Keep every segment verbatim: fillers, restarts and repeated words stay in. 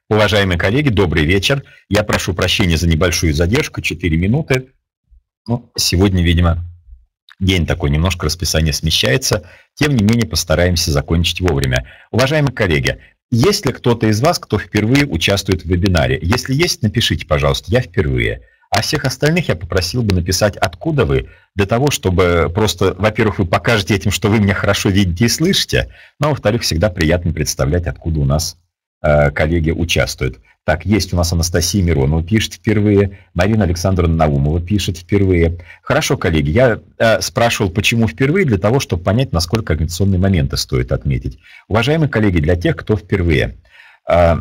Уважаемые коллеги, добрый вечер. Я прошу прощения за небольшую задержку, четыре минуты. Ну, сегодня, видимо, день такой, немножко расписание смещается. Тем не менее, постараемся закончить вовремя. Уважаемые коллеги, есть ли кто-то из вас, кто впервые участвует в вебинаре? Если есть, напишите, пожалуйста, я впервые. А всех остальных я попросил бы написать, откуда вы, для того, чтобы просто, во-первых, вы покажете этим, что вы меня хорошо видите и слышите, но, а во-вторых, всегда приятно представлять, откуда у нас э, коллеги участвуют. Так, есть у нас Анастасия Миронова пишет впервые, Марина Александровна Наумова пишет впервые. Хорошо, коллеги, я э, спрашивал, почему впервые, для того, чтобы понять, насколько организационные моменты стоит отметить. Уважаемые коллеги, для тех, кто впервые, э,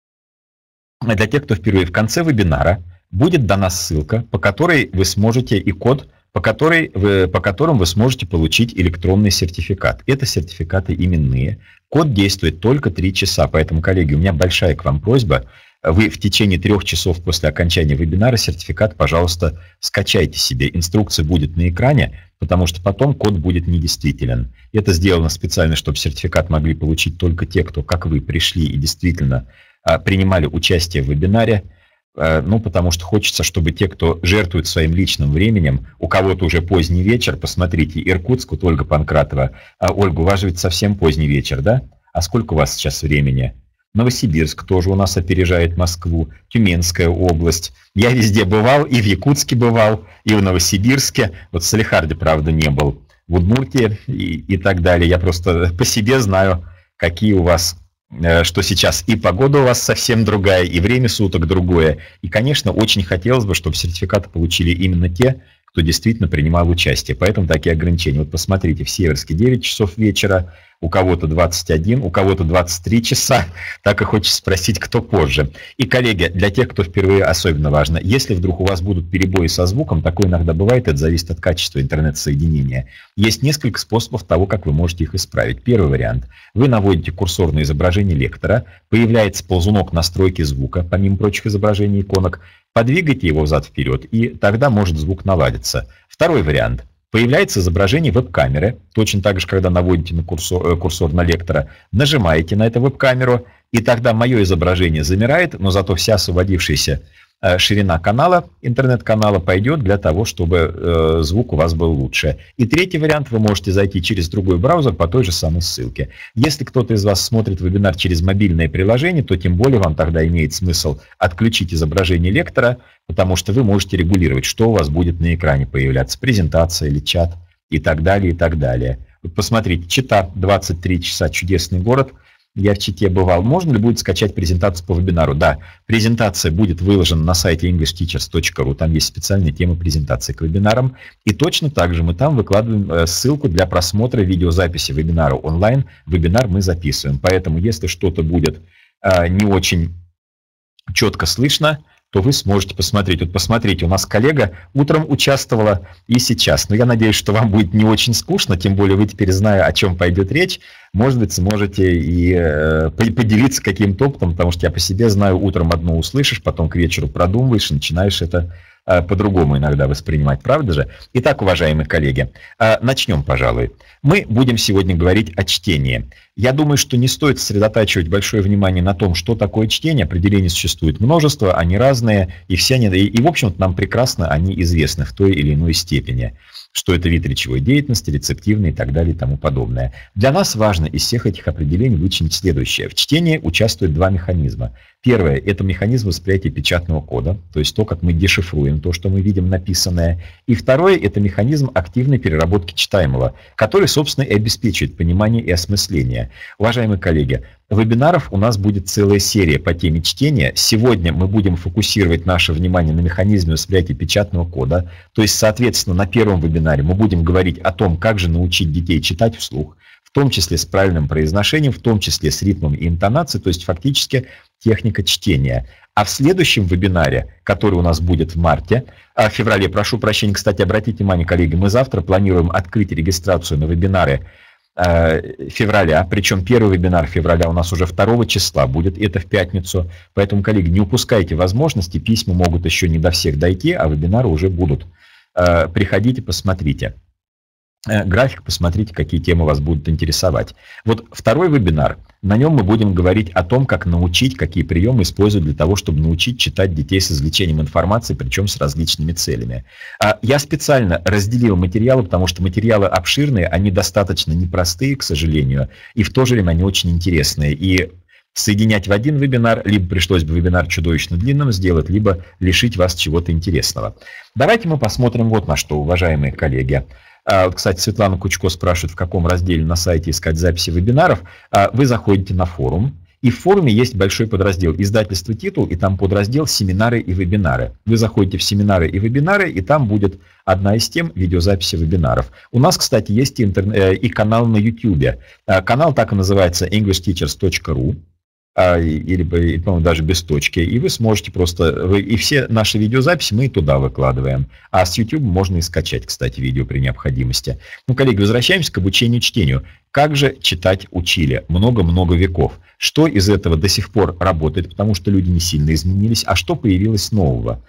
для тех, кто впервые, в конце вебинара будет дана ссылка, по которой вы сможете, и код, по, которой вы, по которым вы сможете получить электронный сертификат. Это сертификаты именные. Код действует только три часа, поэтому, коллеги, у меня большая к вам просьба. Вы в течение трех часов после окончания вебинара сертификат, пожалуйста, скачайте себе. Инструкция будет на экране, потому что потом код будет недействителен. Это сделано специально, чтобы сертификат могли получить только те, кто, как вы, пришли и действительно принимали участие в вебинаре. Ну, потому что хочется, чтобы те, кто жертвует своим личным временем, у кого-то уже поздний вечер, посмотрите, Иркутск, вот Ольга Панкратова. А, Ольга, у вас же ведь совсем поздний вечер, да? А сколько у вас сейчас времени? Новосибирск тоже у нас опережает Москву, Тюменская область. Я везде бывал, и в Якутске бывал, и в Новосибирске. Вот в Салехарде, правда, не был. В Удмуртии и, и так далее. Я просто по себе знаю, какие у вас... что сейчас и погода у вас совсем другая, и время суток другое. И, конечно, очень хотелось бы, чтобы сертификаты получили именно те, кто действительно принимал участие. Поэтому такие ограничения. Вот посмотрите, в Северске девять часов вечера, у кого-то двадцать один, у кого-то двадцать три часа. Так и хочется спросить, кто позже. И, коллеги, для тех, кто впервые, особенно важно, если вдруг у вас будут перебои со звуком, такое иногда бывает, это зависит от качества интернет-соединения. Есть несколько способов того, как вы можете их исправить. Первый вариант. Вы наводите курсор на изображение лектора, появляется ползунок настройки звука, помимо прочих изображений иконок, подвигайте его взад-вперед, и тогда может звук наладиться. Второй вариант. Появляется изображение веб-камеры, точно так же, когда наводите на курсор, курсор на лектора, нажимаете на эту веб-камеру, и тогда мое изображение замирает, но зато вся освободившаяся ширина канала, интернет-канала пойдет для того, чтобы э, звук у вас был лучше. И третий вариант, вы можете зайти через другой браузер по той же самой ссылке. Если кто-то из вас смотрит вебинар через мобильное приложение, то тем более вам тогда имеет смысл отключить изображение лектора, потому что вы можете регулировать, что у вас будет на экране появляться, презентация или чат и так далее, и так далее. Вот посмотрите, Чита, двадцать три часа, чудесный город. Я в Чите бывал. Можно ли будет скачать презентацию по вебинару? Да, презентация будет выложена на сайте инглиш тичерс точка ру. Там есть специальная тема презентации к вебинарам. И точно так же мы там выкладываем ссылку для просмотра видеозаписи вебинара онлайн. Вебинар мы записываем. Поэтому, если что-то будет не очень четко слышно, то вы сможете посмотреть. Вот посмотрите, у нас коллега утром участвовала и сейчас. Но я надеюсь, что вам будет не очень скучно, тем более вы теперь, зная, о чем пойдет речь, может быть, сможете и э, поделиться каким-то опытом, потому что я по себе знаю, утром одно услышишь, потом к вечеру продумываешь, начинаешь это э, по-другому иногда воспринимать, правда же? Итак, уважаемые коллеги, э, начнем, пожалуй. Мы будем сегодня говорить о чтении. Я думаю, что не стоит сосредотачивать большое внимание на том, что такое чтение. Определений существует множество, они разные, и все они, и, и в общем-то, нам прекрасно они известны в той или иной степени. Что это вид речевой деятельности, рецептивный и так далее и тому подобное. Для нас важно из всех этих определений вычленить следующее. В чтении участвуют два механизма. Первое – это механизм восприятия печатного кода, то есть то, как мы дешифруем то, что мы видим написанное. И второе – это механизм активной переработки читаемого, который, собственно, и обеспечивает понимание и осмысление. Уважаемые коллеги, вебинаров у нас будет целая серия по теме чтения. Сегодня мы будем фокусировать наше внимание на механизме восприятия печатного кода. То есть, соответственно, на первом вебинаре мы будем говорить о том, как же научить детей читать вслух, в том числе с правильным произношением, в том числе с ритмом и интонацией, то есть фактически техника чтения. А в следующем вебинаре, который у нас будет в марте, а в феврале, прошу прощения, кстати, обратите внимание, коллеги, мы завтра планируем открыть регистрацию на вебинары февраля, причем первый вебинар февраля у нас уже второго числа будет, это в пятницу. Поэтому, коллеги, не упускайте возможности, письма могут еще не до всех дойти, а вебинары уже будут. Приходите, посмотрите. график, посмотрите, какие темы вас будут интересовать. Вот второй вебинар. На нем мы будем говорить о том, как научить, какие приемы использовать для того, чтобы научить читать детей с извлечением информации, причем с различными целями. Я специально разделил материалы, потому что материалы обширные, они достаточно непростые, к сожалению, и в то же время они очень интересные. И соединять в один вебинар, либо пришлось бы вебинар чудовищно длинным сделать, либо лишить вас чего-то интересного. Давайте мы посмотрим вот на что, уважаемые коллеги. Кстати, Светлана Кучко спрашивает, в каком разделе на сайте искать записи вебинаров. Вы заходите на форум, и в форуме есть большой подраздел «Издательство Титул», и там подраздел «Семинары и вебинары». Вы заходите в «Семинары и вебинары», и там будет одна из тем видеозаписи вебинаров. У нас, кстати, есть и, интернет, и канал на YouTube. Канал так и называется english teachers точка ru. Или, по-моему, даже без точки, и вы сможете просто, вы, и все наши видеозаписи мы туда выкладываем. А с YouTube можно и скачать, кстати, видео при необходимости. Ну, коллеги, возвращаемся к обучению чтению. Как же читать учили много-много веков? Что из этого до сих пор работает, потому что люди не сильно изменились, а что появилось нового?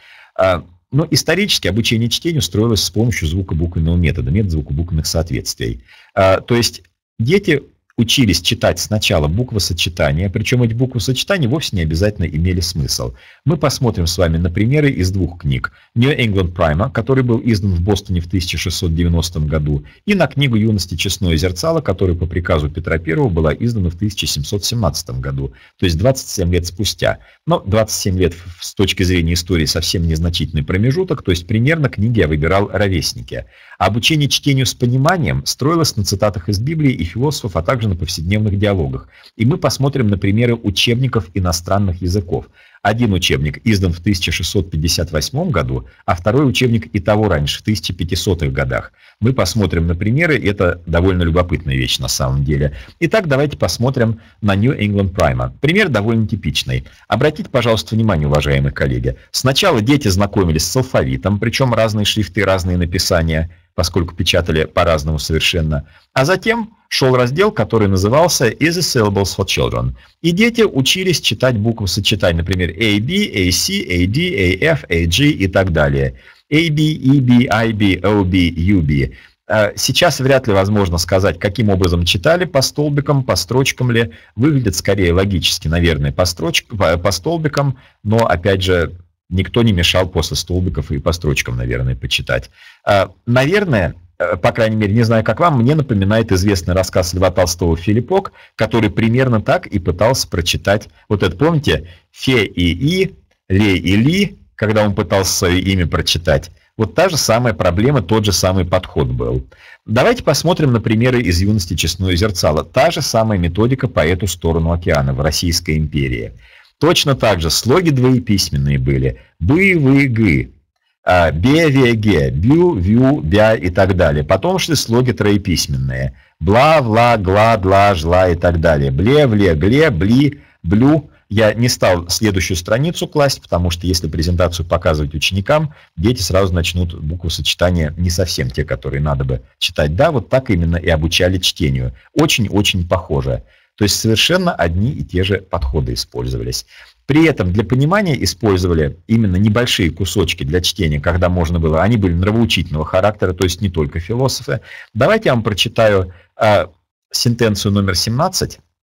Но исторически обучение чтению строилось с помощью звукобуквенного метода, метод звукобуквенных соответствий. То есть дети учились читать сначала буквосочетания, причем эти буквосочетания вовсе не обязательно имели смысл. Мы посмотрим с вами на примеры из двух книг. New England Primer, который был издан в Бостоне в тысяча шестьсот девяностом году, и на книгу «Юности честное зерцало», которая по приказу Петра Первого была издана в тысяча семьсот семнадцатом году, то есть двадцать семь лет спустя. Но двадцать семь лет с точки зрения истории совсем незначительный промежуток, то есть примерно книги я выбирал ровесники. А обучение чтению с пониманием строилось на цитатах из Библии и философов, а также на повседневных диалогах. И мы посмотрим на примеры учебников иностранных языков. Один учебник издан в тысяча шестьсот пятьдесят восьмом году, а второй учебник и того раньше, в тысяча пятисотых годах. Мы посмотрим на примеры, это довольно любопытная вещь на самом деле. Итак, давайте посмотрим на New England Primer. Пример довольно типичный. Обратите, пожалуйста, внимание, уважаемые коллеги. Сначала дети знакомились с алфавитом, причем разные шрифты, разные написания, поскольку печатали по-разному совершенно. А затем шел раздел, который назывался Easy Syllables for Children. И дети учились читать буквосочетания, например, A B, A C, A D, A F, A G и так далее. A B, E B, I B, O B, U B. Сейчас вряд ли возможно сказать, каким образом читали, по столбикам, по строчкам ли. Выглядит скорее логически, наверное, по, строч... по столбикам, но, опять же, никто не мешал после столбиков и по строчкам, наверное, почитать. Наверное, по крайней мере, не знаю, как вам, мне напоминает известный рассказ Льва Толстого «Филиппок», который примерно так и пытался прочитать. Вот это, помните, «Фе» и «и», «ле» и «ли», когда он пытался свое имя прочитать. Вот та же самая проблема, тот же самый подход был. Давайте посмотрим на примеры из «Юности честное зерцало». Та же самая методика по эту сторону океана, в Российской империи. Точно так же слоги двоеписьменные были. «бы», «вы», «гы», «бе», «ве», «ге», «бю», «вю», «бя» и так далее. Потом шли слоги троеписьменные. «Бла», «вла», «гла», «дла», «жла» и так далее. «Бле», «вле», «гле», «бли», «блю». Я не стал следующую страницу класть, потому что если презентацию показывать ученикам, дети сразу начнут буквосочетания не совсем те, которые надо бы читать. Да, вот так именно и обучали чтению. Очень-очень похоже. То есть совершенно одни и те же подходы использовались. При этом для понимания использовали именно небольшие кусочки для чтения, когда можно было. Они были нравоучительного характера, то есть не только философы. Давайте я вам прочитаю э, сентенцию номер семнадцать.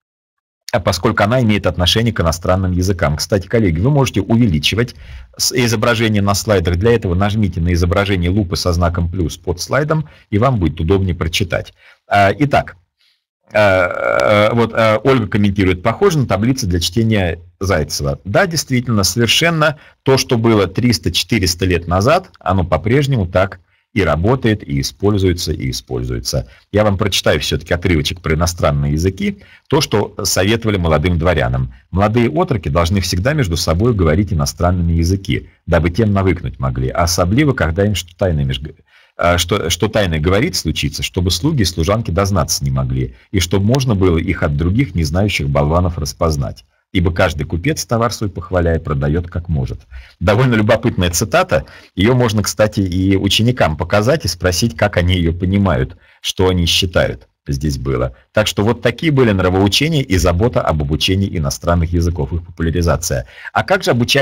Поскольку она имеет отношение к иностранным языкам. Кстати, коллеги, вы можете увеличивать изображение на слайдах. Для этого нажмите на изображение лупы со знаком плюс под слайдом, и вам будет удобнее прочитать. Итак, вот Ольга комментирует, похоже на таблицу для чтения Зайцева. Да, действительно, совершенно то, что было триста-четыреста лет назад, оно по-прежнему так и работает, и используется, и используется. Я вам прочитаю все-таки отрывочек про иностранные языки, то, что советовали молодым дворянам. Молодые отроки должны всегда между собой говорить иностранными языки, дабы тем навыкнуть могли, а особливо, когда им что тайное, меж... что, что тайное говорить случится, чтобы слуги и служанки дознаться не могли, и чтобы можно было их от других не знающих болванов распознать. Ибо каждый купец товар свой похваляя продает как может. Довольно любопытная цитата. Ее можно, кстати, и ученикам показать и спросить, как они ее понимают, что они считают здесь было. Так что вот такие были нравоучения и забота об обучении иностранных языков, их популяризация. А как же обучали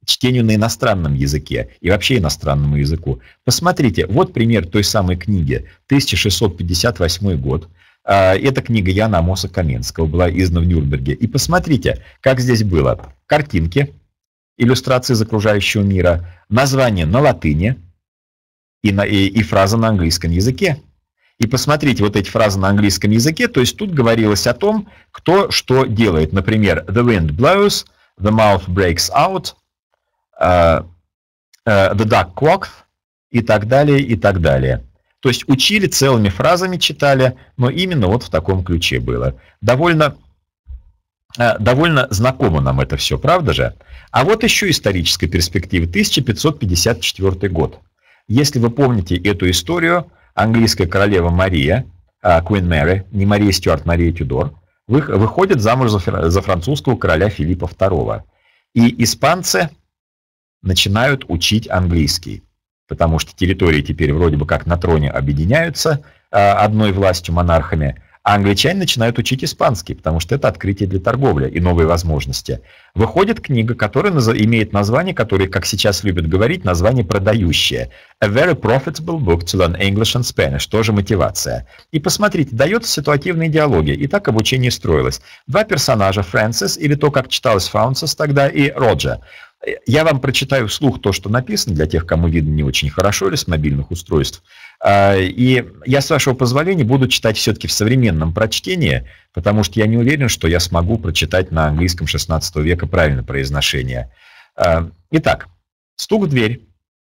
чтению на иностранном языке и вообще иностранному языку. Посмотрите, вот пример той самой книги, тысяча шестьсот пятьдесят восьмой год. Эта книга Яна Амоса Каменского была издана в Нюрнберге. И посмотрите, как здесь было. Картинки, иллюстрации из окружающего мира, название на латыни и, на, и, и фраза на английском языке. И посмотрите вот эти фразы на английском языке, то есть тут говорилось о том, кто что делает. Например, the wind blows, the mouth breaks out, uh, uh, the duck quacks и так далее, и так далее. То есть учили целыми фразами, читали, но именно вот в таком ключе было. Довольно, uh, довольно знакомо нам это все, правда же? А вот еще историческая перспектива, тысяча пятьсот пятьдесят четвёртый год. Если вы помните эту историю, английская королева Мария, Queen Mary, не Мария Стюарт, Мария Тюдор, выходит замуж за французского короля Филиппа второго. И испанцы начинают учить английский, потому что территории теперь вроде бы как на троне объединяются одной властью, монархами, а англичане начинают учить испанский, потому что это открытие для торговли и новые возможности. Выходит книга, которая имеет название, которое, как сейчас любят говорить, название продающее. A very profitable book to learn English and Spanish. Тоже мотивация. И посмотрите, дается ситуативная идеология. И так обучение строилось. Два персонажа, Фрэнсис, или то, как читалось Фаунсис тогда, и Роджер. Я вам прочитаю вслух то, что написано, для тех, кому видно не очень хорошо или с мобильных устройств. И я, с вашего позволения, буду читать все-таки в современном прочтении, потому что я не уверен, что я смогу прочитать на английском шестнадцатого века правильное произношение. Итак, стук в дверь.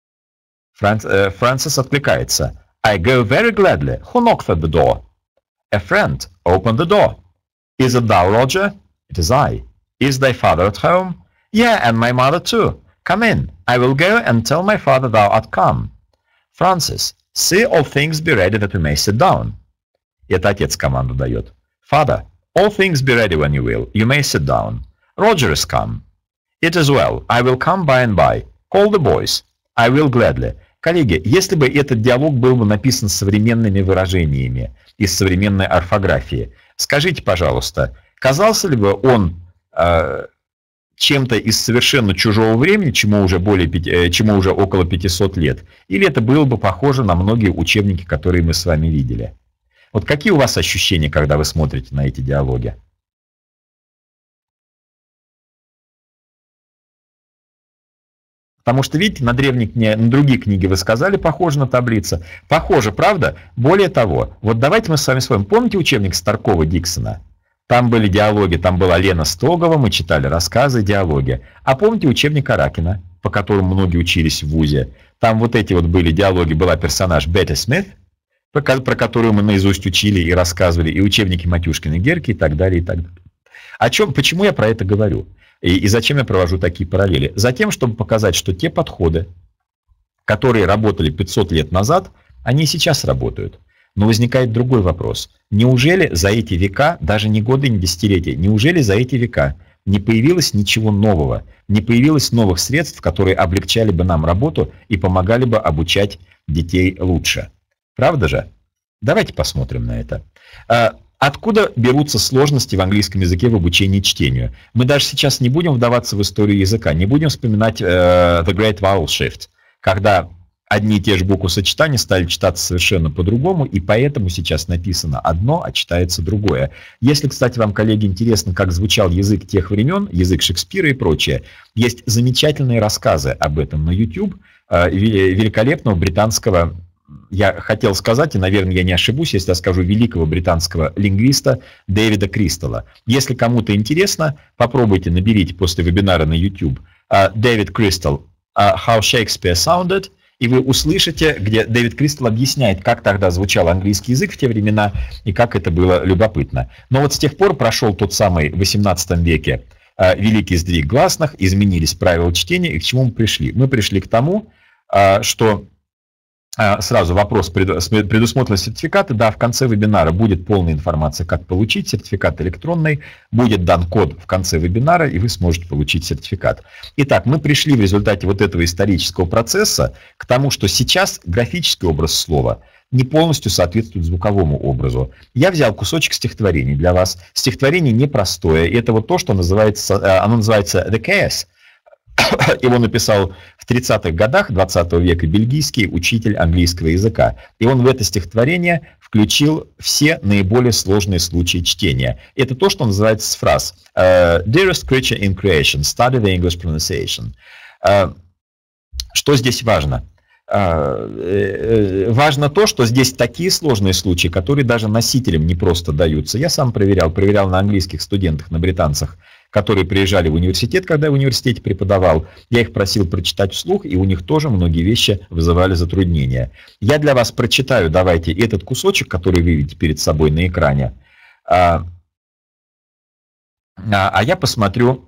Фрэнсис откликается. I go very gladly. Who knocks at the door? A friend. Open the door. Is it thou, Roger? It is I. Is thy father at home? Yeah, and my mother too. Come in. I will go and tell my father thou art come. Francis, see all things be ready that we may sit down. Это отец команду дает. Father, all things be ready when you will. You may sit down. Roger is come. It is well. I will come by and by. Call the boys. I will gladly. Коллеги, если бы этот диалог был бы написан современными выражениями из современной орфографии, скажите, пожалуйста, казался ли бы он э, чем-то из совершенно чужого времени, чему уже, более, чему уже около пятисот лет, или это было бы похоже на многие учебники, которые мы с вами видели? Вот какие у вас ощущения, когда вы смотрите на эти диалоги? Потому что, видите, на древние книги, на другие книги вы сказали, похоже на таблицы. Похоже, правда? Более того, вот давайте мы с вами вспомним. Помните учебник Старкова-Диксона? Там были диалоги, там была Лена Стогова, мы читали рассказы, диалоги. А помните учебник Аракина, по которому многие учились в ВУЗе? Там вот эти вот были диалоги, была персонаж Бетти Смит, про которую мы наизусть учили и рассказывали, и учебники Матюшкина, Герки и так далее, и так далее. О чем, почему я про это говорю? И, и зачем я провожу такие параллели? Затем, чтобы показать, что те подходы, которые работали пятьсот лет назад, они и сейчас работают. Но возникает другой вопрос. Неужели за эти века, даже не годы, не десятилетия, неужели за эти века не появилось ничего нового, не появилось новых средств, которые облегчали бы нам работу и помогали бы обучать детей лучше? Правда же? Давайте посмотрим на это. Откуда берутся сложности в английском языке в обучении чтению? Мы даже сейчас не будем вдаваться в историю языка, не будем вспоминать э, The Great Vowel Shift, когда одни и те же буквосочетания стали читаться совершенно по-другому, и поэтому сейчас написано одно, а читается другое. Если, кстати, вам, коллеги, интересно, как звучал язык тех времен, язык Шекспира и прочее, есть замечательные рассказы об этом на YouTube э, великолепного британского, я хотел сказать, и, наверное, я не ошибусь, если я скажу, великого британского лингвиста Дэвида Кристалла. Если кому-то интересно, попробуйте, наберите после вебинара на YouTube Дэвид Кристалл «How Shakespeare Sounded», и вы услышите, где Дэвид Кристалл объясняет, как тогда звучал английский язык в те времена, и как это было любопытно. Но вот с тех пор прошел тот самый в восемнадцатом веке великий сдвиг гласных, изменились правила чтения, и к чему мы пришли? Мы пришли к тому, что... Сразу вопрос предусмотрены сертификаты. Да, в конце вебинара будет полная информация, как получить сертификат электронный. Будет дан код в конце вебинара, и вы сможете получить сертификат. Итак, мы пришли в результате вот этого исторического процесса к тому, что сейчас графический образ слова не полностью соответствует звуковому образу. Я взял кусочек стихотворения для вас. Стихотворение непростое. Это вот то, что называется, оно называется The Chaos. Его написал в тридцатых годах двадцатого века бельгийский учитель английского языка. И он в это стихотворение включил все наиболее сложные случаи чтения. Это то, что называется с фраз «Dearest creature in creation, study the English pronunciation». Что здесь важно? Важно то, что здесь такие сложные случаи, которые даже носителям не просто даются. Я сам проверял, проверял на английских студентах, на британцах, которые приезжали в университет, когда я в университете преподавал. Я их просил прочитать вслух, и у них тоже многие вещи вызывали затруднения. Я для вас прочитаю, давайте, этот кусочек, который вы видите перед собой на экране, а, а я посмотрю,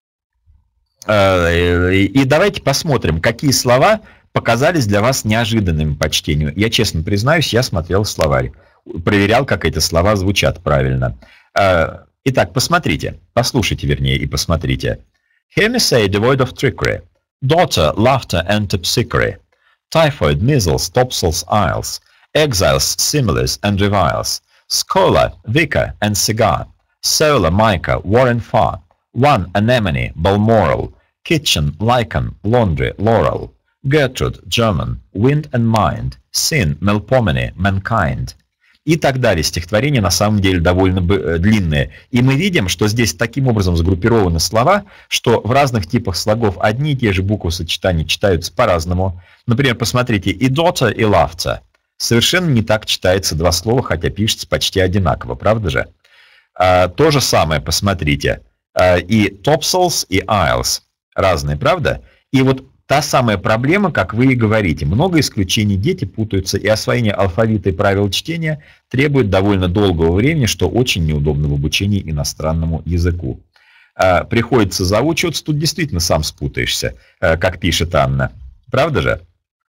и давайте посмотрим, какие слова показались для вас неожиданными по чтению. Я честно признаюсь, я смотрел словарь, проверял, как эти слова звучат правильно. Итак, посмотрите, послушайте, вернее, и посмотрите. Hear me say, devoid of trickery, daughter, laughter and terpsichore, typhoid, measles, topsails, isles, exiles, similes and reviles, scholar, vicar and cigar, solar, mica, war and far, one, anemone, balmoral, kitchen, lichen, laundry, laurel, Gertrude, German, wind and mind, sin, melpomene, mankind. И так далее. Стихотворение на самом деле довольно длинное. И мы видим, что здесь таким образом сгруппированы слова, что в разных типах слогов одни и те же буквы сочетания читаются по-разному. Например, посмотрите, и daughter, и laughter. Совершенно не так читается два слова, хотя пишется почти одинаково, правда же? А, то же самое, посмотрите, а, и topsails, и isles. Разные, правда? И вот та самая проблема, как вы и говорите, много исключений, дети путаются, и освоение алфавита и правил чтения требует довольно долгого времени, что очень неудобно в обучении иностранному языку. Приходится заучиваться, тут действительно сам спутаешься, как пишет Анна. Правда же?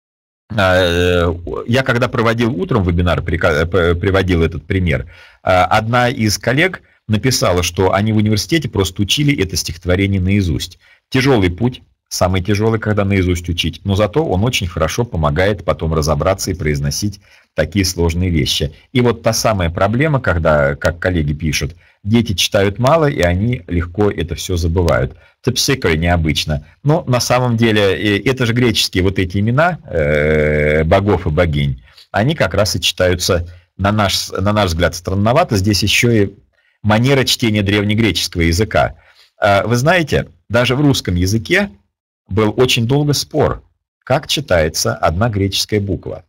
Я когда проводил утром вебинар, приводил этот пример, одна из коллег написала, что они в университете просто учили это стихотворение наизусть. Тяжелый путь. Самый тяжелый, когда наизусть учить, но зато он очень хорошо помогает потом разобраться и произносить такие сложные вещи. И вот та самая проблема, когда, как коллеги пишут, дети читают мало, и они легко это все забывают. Terpsichore необычно. Но на самом деле это же греческие вот эти имена э, богов и богинь, они как раз и читаются, на наш, на наш взгляд, странновато. Здесь еще и манера чтения древнегреческого языка. Вы знаете, даже в русском языке был очень долго спор, как читается одна греческая буква.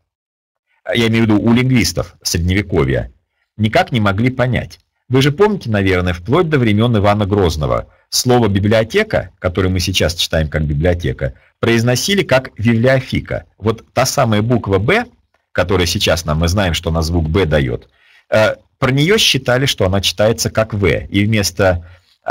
Я имею в виду у лингвистов Средневековья. Никак не могли понять. Вы же помните, наверное, вплоть до времен Ивана Грозного, слово «библиотека», которое мы сейчас читаем как «библиотека», произносили как «библиофика». Вот та самая буква «Б», которая сейчас нам, мы знаем, что она звук «Б» дает, про нее считали, что она читается как «В», и вместо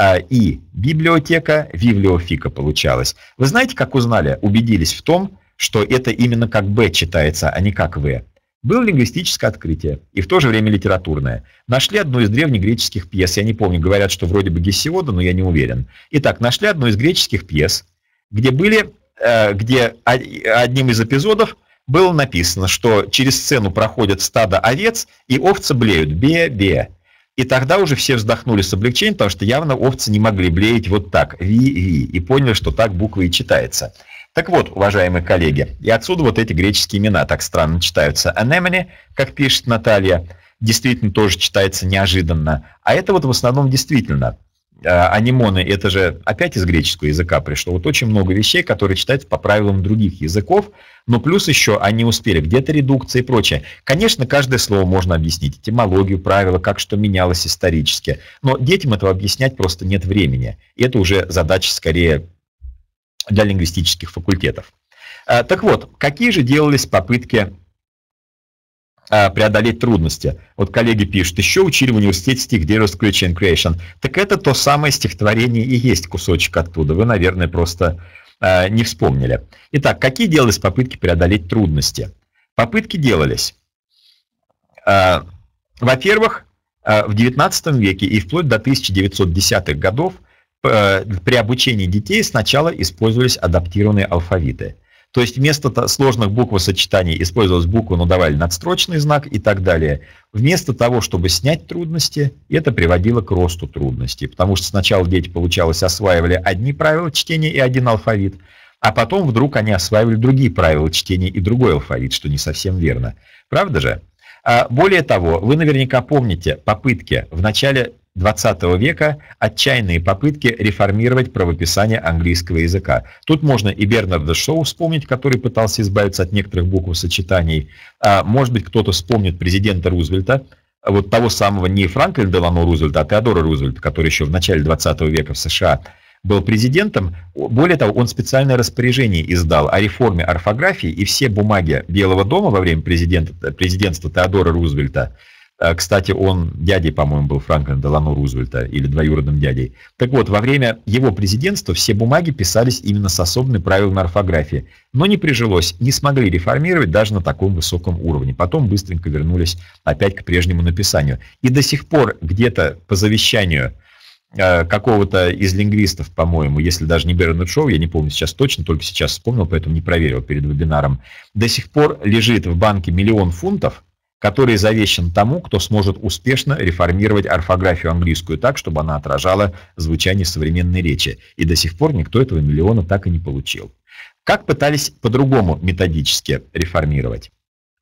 и библиотека, библиофика получалось. Вы знаете, как узнали, убедились в том, что это именно как «Б» читается, а не как «В». Было лингвистическое открытие, и в то же время литературное. Нашли одну из древнегреческих пьес, я не помню, говорят, что вроде бы Гесиода, но я не уверен. Итак, нашли одну из греческих пьес, где были, где одним из эпизодов было написано, что через сцену проходят стадо овец, и овцы блеют «бе-бе». И тогда уже все вздохнули с облегчением, потому что явно овцы не могли блеять вот так, ви-ви, и поняли, что так буква и читается. Так вот, уважаемые коллеги, и отсюда вот эти греческие имена так странно читаются. Anemone, как пишет Наталья, действительно тоже читается неожиданно. А это вот в основном действительно. Анимоны, это же опять из греческого языка пришло. Вот очень много вещей, которые читаются по правилам других языков, но плюс еще они успели где-то редукция и прочее. Конечно, каждое слово можно объяснить, этимологию, правила, как что менялось исторически, но детям этого объяснять просто нет времени. И это уже задача скорее для лингвистических факультетов. Так вот, какие же делались попытки преодолеть трудности? Вот коллеги пишут, еще учили в университете стих Dearest creature in creation. Так это то самое стихотворение и есть кусочек оттуда. Вы, наверное, просто э, не вспомнили. Итак, какие делались попытки преодолеть трудности? Попытки делались. Э, во-первых, э, в девятнадцатом веке и вплоть до тысяча девятьсот десятых годов э, при обучении детей сначала использовались адаптированные алфавиты. То есть вместо сложных буквосочетаний использовалась буква, но давали надстрочный знак и так далее. Вместо того, чтобы снять трудности, это приводило к росту трудностей. Потому что сначала дети, получалось, осваивали одни правила чтения и один алфавит, а потом вдруг они осваивали другие правила чтения и другой алфавит, что не совсем верно. Правда же? Более того, вы наверняка помните попытки в начале двадцатого века, отчаянные попытки реформировать правописание английского языка. Тут можно и Бернарда Шоу вспомнить, который пытался избавиться от некоторых буквосочетаний. Может быть, кто-то вспомнит президента Рузвельта, вот того самого не Франклина Делано Рузвельта, а Теодора Рузвельта, который еще в начале двадцатого века в США был президентом. Более того, он специальное распоряжение издал о реформе орфографии, и все бумаги Белого дома во время президентства Теодора Рузвельта, кстати, он дядей, по-моему, был Франклина Делано Рузвельта, или двоюродным дядей. Так вот, во время его президентства все бумаги писались именно с особыми правилами орфографии, но не прижилось, не смогли реформировать даже на таком высоком уровне. Потом быстренько вернулись опять к прежнему написанию. И до сих пор где-то по завещанию какого-то из лингвистов, по-моему, если даже не Бернард Шоу, я не помню сейчас точно, только сейчас вспомнил, поэтому не проверил перед вебинаром, до сих пор лежит в банке миллион фунтов, который завещан тому, кто сможет успешно реформировать орфографию английскую так, чтобы она отражала звучание современной речи. И до сих пор никто этого миллиона так и не получил. Как пытались по-другому методически реформировать?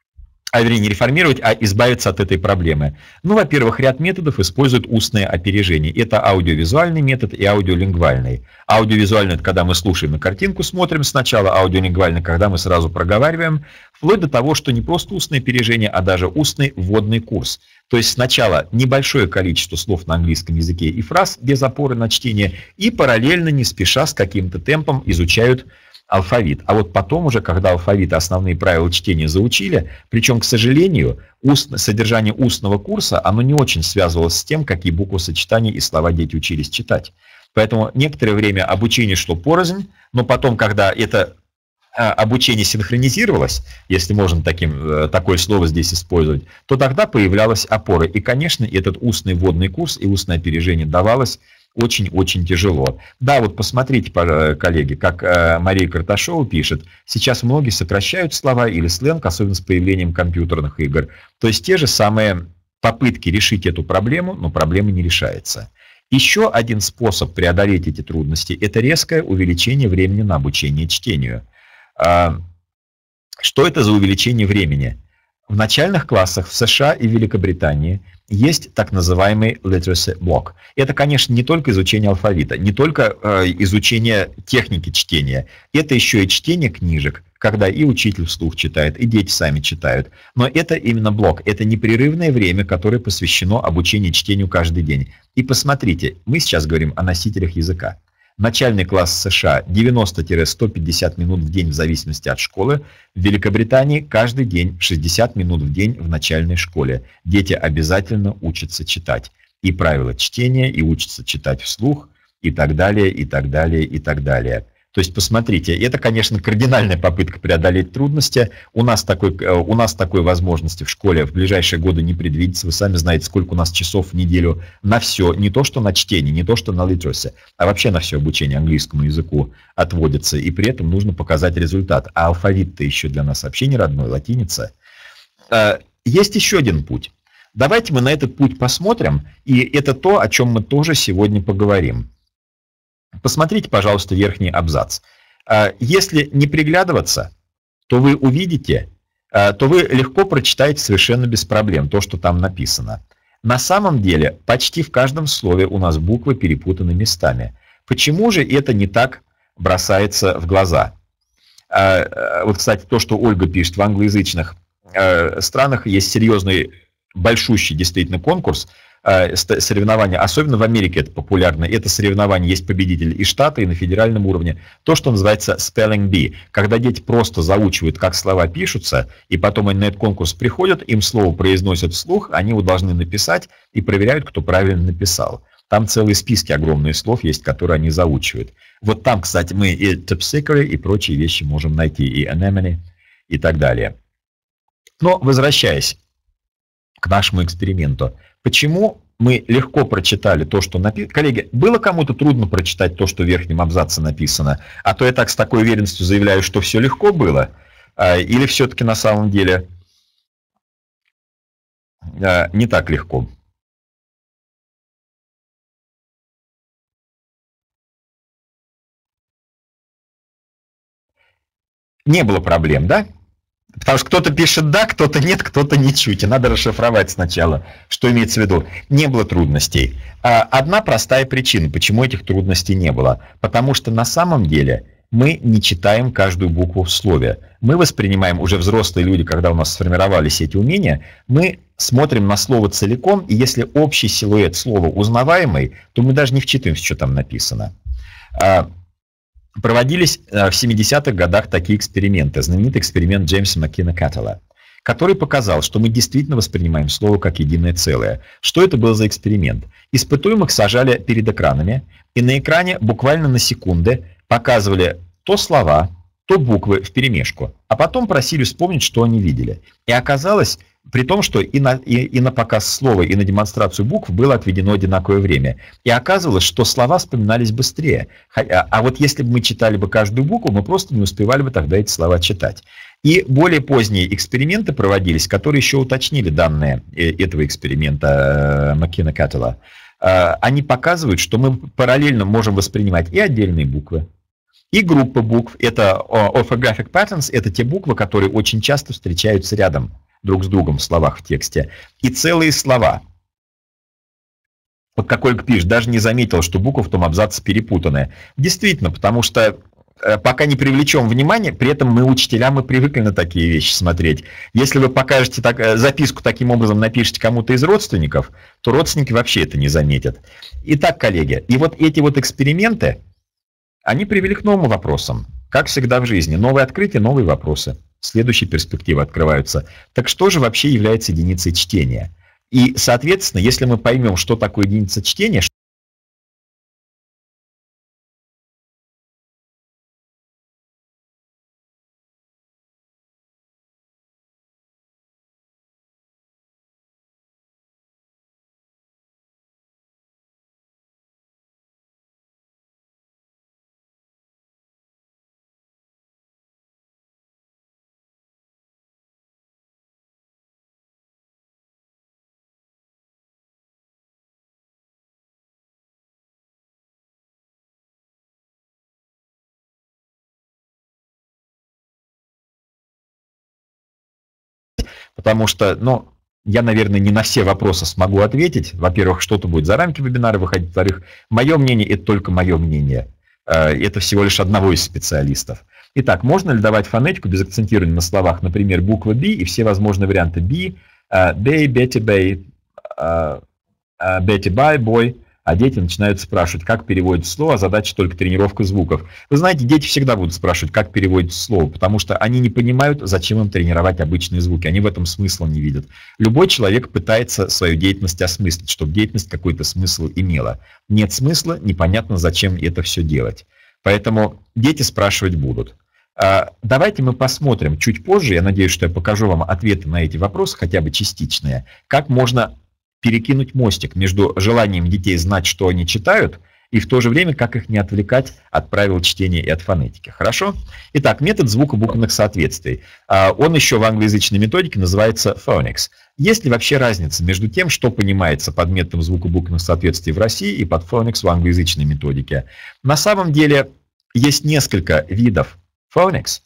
А вернее, не реформировать, а избавиться от этой проблемы. Ну, во-первых, ряд методов используют устное опережение. Это аудиовизуальный метод и аудиолингвальный. Аудиовизуальный – это когда мы слушаем на картинку, смотрим сначала, аудиолингвальный – когда мы сразу проговариваем, вплоть до того, что не просто устное опережение, а даже устный вводный курс. То есть сначала небольшое количество слов на английском языке и фраз без опоры на чтение, и параллельно, не спеша, с каким-то темпом изучают алфавит. А вот потом уже, когда алфавит и основные правила чтения заучили, причем, к сожалению, устно, содержание устного курса, оно не очень связывалось с тем, какие буквосочетания и слова дети учились читать. Поэтому некоторое время обучение шло порознь, но потом, когда это обучение синхронизировалось, если можно таким, такое слово здесь использовать, то тогда появлялась опора. И, конечно, этот устный вводный курс и устное опережение давалось очень-очень тяжело. Да, вот посмотрите, коллеги, как Мария Карташова пишет, сейчас многие сокращают слова или сленг, особенно с появлением компьютерных игр. То есть те же самые попытки решить эту проблему, но проблема не решается. Еще один способ преодолеть эти трудности – это резкое увеличение времени на обучение чтению. Что это за увеличение времени? В начальных классах в США и Великобритании есть так называемый literacy block. Это, конечно, не только изучение алфавита, не только э, изучение техники чтения, это еще и чтение книжек, когда и учитель вслух читает, и дети сами читают. Но это именно блок, это непрерывное время, которое посвящено обучению чтению каждый день. И посмотрите, мы сейчас говорим о носителях языка. Начальный класс США девяносто — сто пятьдесят минут в день в зависимости от школы. В Великобритании каждый день шестьдесят минут в день в начальной школе. Дети обязательно учатся читать. И правила чтения, и учатся читать вслух, и так далее, и так далее, и так далее. То есть, посмотрите, это, конечно, кардинальная попытка преодолеть трудности. У нас такой, у нас такой возможности в школе в ближайшие годы не предвидится. Вы сами знаете, сколько у нас часов в неделю на все, не то что на чтение, не то что на literacy, а вообще на все обучение английскому языку отводится. И при этом нужно показать результат. А алфавит-то еще для нас вообще не родной, латиница. Есть еще один путь. Давайте мы на этот путь посмотрим, и это то, о чем мы тоже сегодня поговорим. Посмотрите, пожалуйста, верхний абзац. Если не приглядываться, то вы увидите, то вы легко прочитаете совершенно без проблем то, что там написано. На самом деле, почти в каждом слове у нас буквы перепутаны местами. Почему же это не так бросается в глаза? Вот, кстати, то, что Ольга пишет, в англоязычных странах есть серьезный, большущий действительно конкурс, соревнования, особенно в Америке это популярно. Это соревнование есть победитель и штата, и на федеральном уровне. То, что называется spelling bee, когда дети просто заучивают, как слова пишутся, и потом они на этот конкурс приходят, им слово произносят вслух, они его должны написать и проверяют, кто правильно написал. Там целые списки огромные слов есть, которые они заучивают. Вот там, кстати, мы и Terpsichore, и прочие вещи можем найти, и Anemone, и так далее. Но возвращаясь к нашему эксперименту, почему мы легко прочитали то, что написано. Коллеги, было кому-то трудно прочитать то, что в верхнем абзаце написано? А то я так с такой уверенностью заявляю, что все легко было. Или все-таки на самом деле не так легко? Не было проблем, да? Потому что кто-то пишет «да», кто-то «нет», кто-то «ничуть». И надо расшифровать сначала, что имеется в виду. Не было трудностей. Одна простая причина, почему этих трудностей не было. Потому что на самом деле мы не читаем каждую букву в слове. Мы воспринимаем, уже взрослые люди, когда у нас сформировались эти умения, мы смотрим на слово целиком, и если общий силуэт слова узнаваемый, то мы даже не вчитываемся, что там написано. Проводились в семидесятых годах такие эксперименты, знаменитый эксперимент Джеймса Маккина Каттелла, который показал, что мы действительно воспринимаем слово как единое целое. Что это был за эксперимент? Испытуемых сажали перед экранами, и на экране буквально на секунды показывали то слова, то буквы вперемешку, а потом просили вспомнить, что они видели. И оказалось, при том, что и на, и, и на показ слова, и на демонстрацию букв было отведено одинаковое время. И оказывалось, что слова вспоминались быстрее. А, а вот если бы мы читали бы каждую букву, мы просто не успевали бы тогда эти слова читать. И более поздние эксперименты проводились, которые еще уточнили данные этого эксперимента Маккина Каттелла. Они показывают, что мы параллельно можем воспринимать и отдельные буквы, и группы букв. Это orthographic patterns, это те буквы, которые очень часто встречаются рядом друг с другом в словах в тексте, и целые слова. Вот как Ольга пишет, даже не заметил, что буквы в том абзаце перепутаны. Действительно, потому что пока не привлечем внимание, при этом мы, учителя, мы привыкли на такие вещи смотреть. Если вы покажете так, записку таким образом, напишите кому-то из родственников, то родственники вообще это не заметят. Итак, коллеги, и вот эти вот эксперименты, они привели к новым вопросам. Как всегда в жизни, новые открытия, новые вопросы. Следующие перспективы открываются. Так что же вообще является единицей чтения? И, соответственно, если мы поймем, что такое единица чтения, потому что, ну, я, наверное, не на все вопросы смогу ответить. Во-первых, что-то будет за рамки вебинара выходить. Во-вторых, мое мнение – это только мое мнение. Это всего лишь одного из специалистов. Итак, можно ли давать фонетику без акцентирования на словах, например, буква B и все возможные варианты B, Bay, Betty, Bay, Betty, Bye, Boy, а дети начинают спрашивать, как переводится слово, а задача только тренировка звуков. Вы знаете, дети всегда будут спрашивать, как переводится слово, потому что они не понимают, зачем им тренировать обычные звуки, они в этом смысла не видят. Любой человек пытается свою деятельность осмыслить, чтобы деятельность какой-то смысл имела. Нет смысла, непонятно, зачем это все делать. Поэтому дети спрашивать будут. Давайте мы посмотрим чуть позже, я надеюсь, что я покажу вам ответы на эти вопросы, хотя бы частичные, как можно перекинуть мостик между желанием детей знать, что они читают, и в то же время, как их не отвлекать от правил чтения и от фонетики. Хорошо? Итак, метод звукобуквенных соответствий. Он еще в англоязычной методике называется phonics. Есть ли вообще разница между тем, что понимается под методом звукобуквенных соответствий в России и под phonics в англоязычной методике? На самом деле есть несколько видов phonics.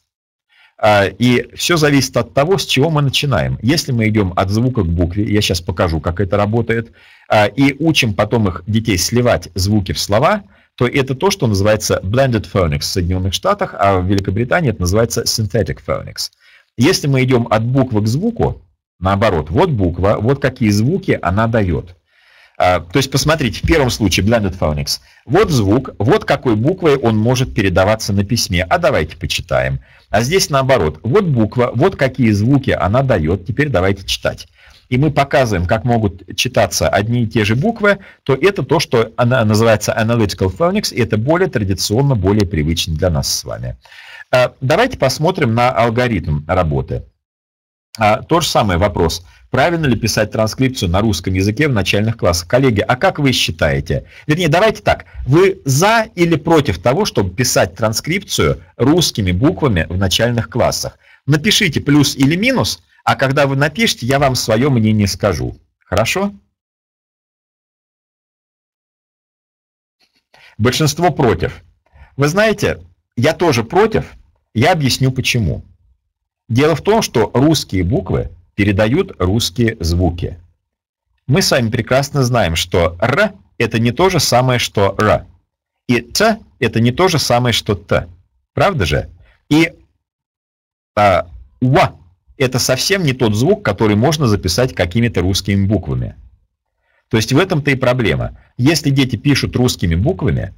И все зависит от того, с чего мы начинаем. Если мы идем от звука к букве, я сейчас покажу, как это работает, и учим потом их детей сливать звуки в слова, то это то, что называется blended phonics в Соединенных Штатах, а в Великобритании это называется synthetic phonics. Если мы идем от буквы к звуку, наоборот, вот буква, вот какие звуки она дает. То есть, посмотрите, в первом случае blended phonics. Вот звук, вот какой буквой он может передаваться на письме. А давайте почитаем. А здесь наоборот. Вот буква, вот какие звуки она дает. Теперь давайте читать. И мы показываем, как могут читаться одни и те же буквы, то это то, что она называется analytical phonics, и это более традиционно, более привычно для нас с вами. Давайте посмотрим на алгоритм работы. А, тот же самый вопрос. Правильно ли писать транскрипцию на русском языке в начальных классах? Коллеги, а как вы считаете? Вернее, давайте так. Вы за или против того, чтобы писать транскрипцию русскими буквами в начальных классах? Напишите плюс или минус, а когда вы напишете, я вам свое мнение скажу. Хорошо? Большинство против. Вы знаете, я тоже против. Я объясню почему. Дело в том, что русские буквы передают русские звуки. Мы с вами прекрасно знаем, что «р» – это не то же самое, что «р». И «т» – это не то же самое, что «т». Правда же? И а, «ва» – это совсем не тот звук, который можно записать какими-то русскими буквами. То есть в этом-то и проблема. Если дети пишут русскими буквами,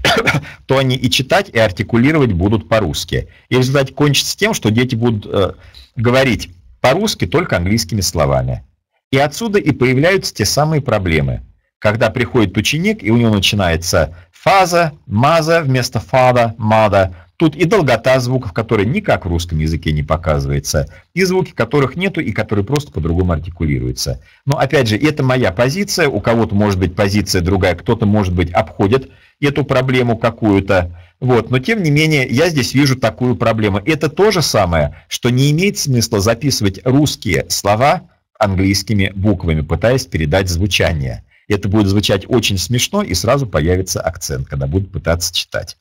то они и читать, и артикулировать будут по-русски. И в результате кончится тем, что дети будут э, говорить по-русски только английскими словами. И отсюда и появляются те самые проблемы. Когда приходит ученик, и у него начинается фаза, маза вместо фада, мада. Тут и долгота звуков, которая никак в русском языке не показывается, и звуки, которых нету, и которые просто по-другому артикулируются. Но опять же, это моя позиция, у кого-то может быть позиция другая, кто-то, может быть, обходит эту проблему какую-то. Вот. Но тем не менее, я здесь вижу такую проблему. Это то же самое, что не имеет смысла записывать русские слова английскими буквами, пытаясь передать звучание. Это будет звучать очень смешно, и сразу появится акцент, когда будут пытаться читать.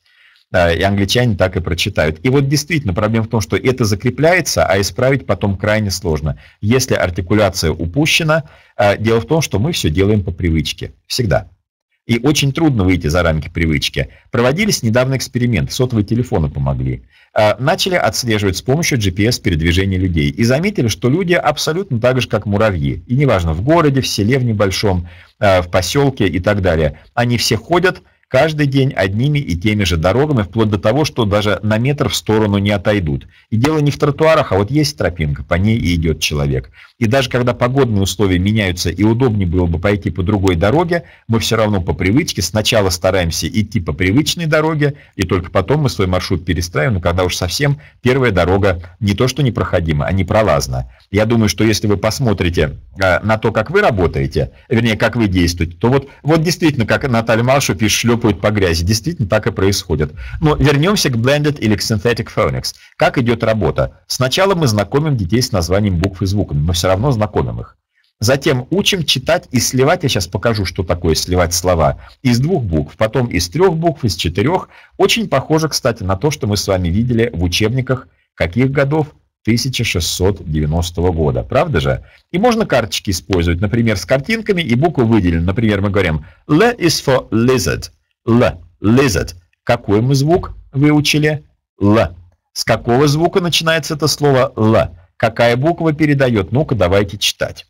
И англичане так и прочитают. И вот действительно проблема в том, что это закрепляется, а исправить потом крайне сложно. Если артикуляция упущена, дело в том, что мы все делаем по привычке. Всегда. И очень трудно выйти за рамки привычки. Проводились недавно эксперименты, сотовые телефоны помогли. Начали отслеживать с помощью джи пи эс передвижения людей. И заметили, что люди абсолютно так же, как муравьи. И неважно, в городе, в селе, в небольшом, в поселке и так далее. Они все ходят каждый день одними и теми же дорогами, вплоть до того, что даже на метр в сторону не отойдут. И дело не в тротуарах, а вот есть тропинка, по ней и идет человек. И даже когда погодные условия меняются и удобнее было бы пойти по другой дороге, мы все равно по привычке сначала стараемся идти по привычной дороге, и только потом мы свой маршрут перестраиваем, когда уж совсем первая дорога не то что непроходима, а непролазна. Я думаю, что если вы посмотрите на то, как вы работаете, вернее, как вы действуете, то вот, вот действительно, как Наталья Малышева пишет, шлепают по грязи. Действительно так и происходит. Но вернемся к blended или к synthetic phonics. Как идет работа? Сначала мы знакомим детей с названием букв и звуками, но все равно знакомим их. Затем учим читать и сливать. Я сейчас покажу, что такое сливать слова из двух букв, потом из трех букв, из четырех. Очень похоже, кстати, на то, что мы с вами видели в учебниках каких годов? тысяча шестьсот девяностого года. Правда же? И можно карточки использовать, например, с картинками, и буквы выделены. Например, мы говорим L is for lizard. L. Lizard. Какой мы звук выучили? L. С какого звука начинается это слово L? Какая буква передает? Ну-ка, давайте читать.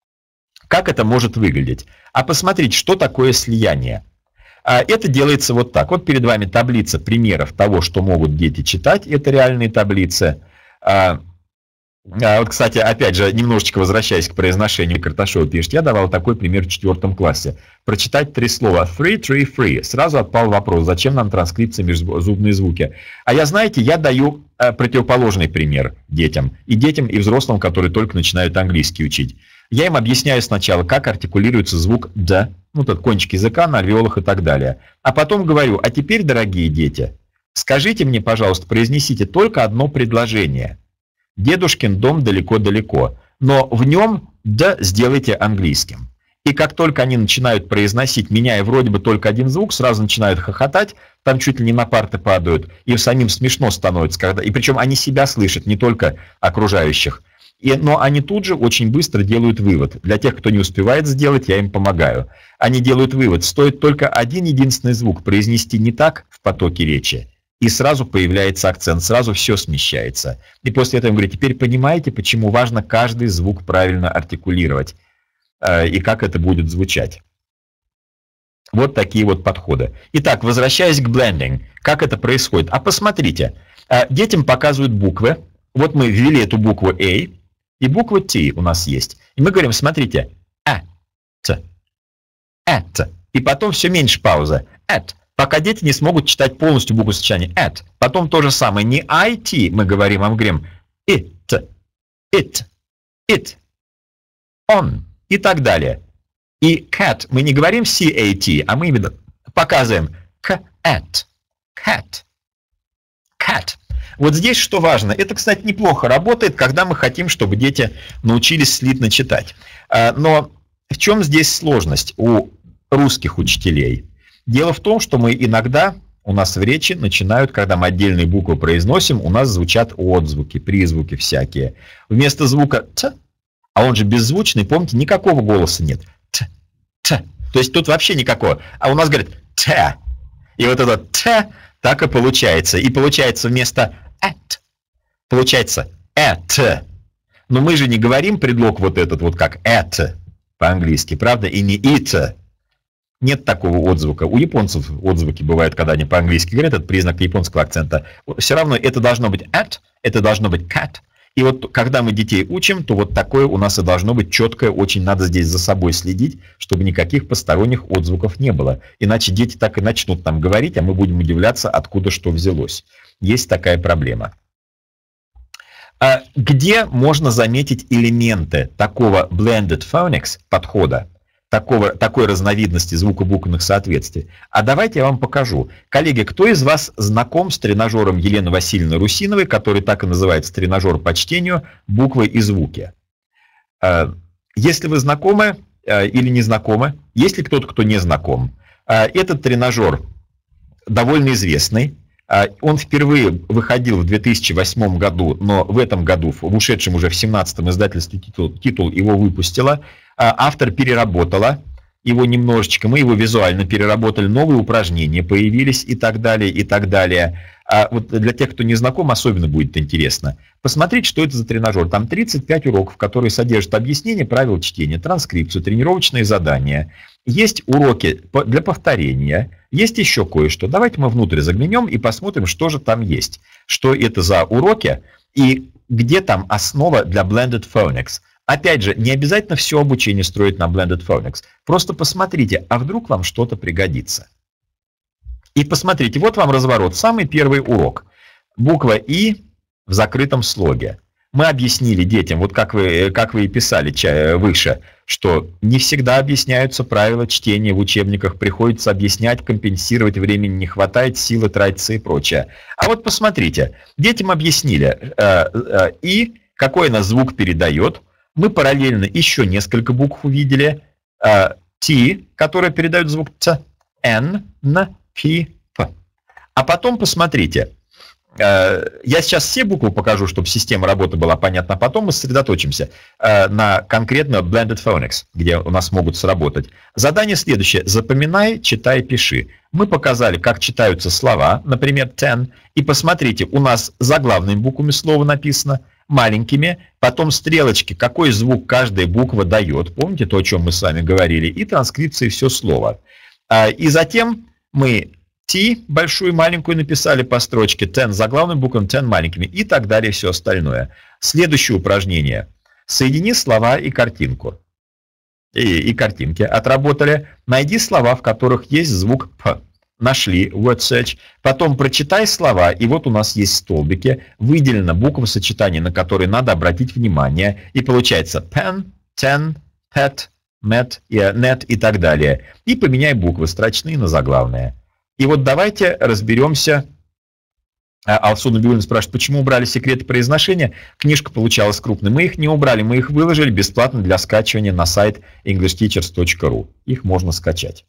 Как это может выглядеть? А посмотрите, что такое слияние. Это делается вот так. Вот перед вами таблица примеров того, что могут дети читать. Это реальные таблицы. Вот, кстати, опять же, немножечко возвращаясь к произношению, Карташова пишет, я давал такой пример в четвертом классе. Прочитать три слова three, tree, free. Сразу отпал вопрос, зачем нам транскрипция межзубные звуки. А я, знаете, я даю противоположный пример детям. И детям, и взрослым, которые только начинают английский учить. Я им объясняю сначала, как артикулируется звук «д», ну, тот кончик языка на альвеолах и так далее. А потом говорю, а теперь, дорогие дети, скажите мне, пожалуйста, произнесите только одно предложение. Дедушкин дом далеко-далеко, но в нем «д» сделайте английским. И как только они начинают произносить, меняя вроде бы только один звук, сразу начинают хохотать, там чуть ли не на парты падают, и самим смешно становится, когда, и причем они себя слышат, не только окружающих. И, но они тут же очень быстро делают вывод. Для тех, кто не успевает сделать, я им помогаю. Они делают вывод, стоит только один единственный звук произнести не так в потоке речи, и сразу появляется акцент, сразу все смещается. И после этого я говорю, теперь понимаете, почему важно каждый звук правильно артикулировать, э, и как это будет звучать. Вот такие вот подходы. Итак, возвращаясь к blending, как это происходит? А посмотрите, э, детям показывают буквы. Вот мы ввели эту букву A, и буква T у нас есть. И мы говорим, смотрите, at, at, и потом все меньше пауза, at. Пока дети не смогут читать полностью букву сочетания at. Потом то же самое. Не it мы говорим, а мы говорим it, it. it, on и так далее. И cat мы не говорим C-A-T, а мы именно показываем cat, cat, cat. Вот здесь что важно, это, кстати, неплохо работает, когда мы хотим, чтобы дети научились слитно читать. Но в чем здесь сложность у русских учителей? Дело в том, что мы иногда, у нас в речи начинают, когда мы отдельные буквы произносим, у нас звучат отзвуки, призвуки всякие. Вместо звука «т», а он же беззвучный, помните, никакого голоса нет. «Т», «т». То есть тут вообще никакого. А у нас говорят «т». И вот это «т» так и получается. И получается вместо «at» получается «at». Но мы же не говорим предлог вот этот вот как «at» по-английски, правда? И не «it». Нет такого отзвука. У японцев отзвуки бывают, когда они по-английски говорят, это признак японского акцента. Все равно это должно быть at, это должно быть cat. И вот когда мы детей учим, то вот такое у нас и должно быть четкое, очень надо здесь за собой следить, чтобы никаких посторонних отзвуков не было. Иначе дети так и начнут там говорить, а мы будем удивляться, откуда что взялось. Есть такая проблема. А где можно заметить элементы такого blended phonics подхода? Такого, такой разновидности звукобуквенных соответствий. А давайте я вам покажу. Коллеги, кто из вас знаком с тренажером Елены Васильевны Русиновой, который так и называется тренажер по чтению «Буквы и звуки»? Если вы знакомы или не знакомы, есть ли кто-то, кто не знаком, этот тренажер довольно известный. Он впервые выходил в две тысячи восьмом году, но в этом году, в ушедшем уже в семнадцатом издательстве титул, титул его выпустила. Автор переработала его немножечко, мы его визуально переработали, новые упражнения появились и так далее, и так далее. А вот для тех, кто не знаком, особенно будет интересно. Посмотрите, что это за тренажер. Там тридцать пять уроков, которые содержат объяснение правил чтения, транскрипцию, тренировочные задания. Есть уроки для повторения, есть еще кое-что. Давайте мы внутрь заглянем и посмотрим, что же там есть. Что это за уроки и где там основа для blended phonics. Опять же, не обязательно все обучение строить на blended phonics. Просто посмотрите, а вдруг вам что-то пригодится. И посмотрите, вот вам разворот. Самый первый урок. Буква «и» в закрытом слоге. Мы объяснили детям, вот как вы, как вы и писали выше, что не всегда объясняются правила чтения в учебниках, приходится объяснять, компенсировать, времени не хватает, силы тратятся и прочее. А вот посмотрите, детям объяснили э, э, «и», какой она звук передает. Мы параллельно еще несколько букв увидели. T, которая передает звук Т, N, Н, P, П. А потом посмотрите. Я сейчас все буквы покажу, чтобы система работы была понятна. Потом мы сосредоточимся на конкретно blended phonics, где у нас могут сработать. Задание следующее. Запоминай, читай, пиши. Мы показали, как читаются слова, например, ten. И посмотрите, у нас заглавными буквами слово написано, маленькими, потом стрелочки, какой звук каждая буква дает. Помните то, о чем мы с вами говорили? И транскрипции все слово. И затем мы T большую и маленькую написали по строчке, ten заглавным буквами, ten маленькими и так далее, все остальное. Следующее упражнение. Соедини слова и картинку. И, и картинки отработали. Найди слова, в которых есть звук П. Нашли word search. Потом прочитай слова, и вот у нас есть столбики. Выделено буквосочетание, на которые надо обратить внимание. И получается pen, ten, pet, met, net и так далее. И поменяй буквы строчные на заглавные. И вот давайте разберемся. Алсу Набиуллина спрашивает, почему убрали секреты произношения? Книжка получалась крупной. Мы их не убрали, мы их выложили бесплатно для скачивания на сайт english teachers точка ру. Их можно скачать.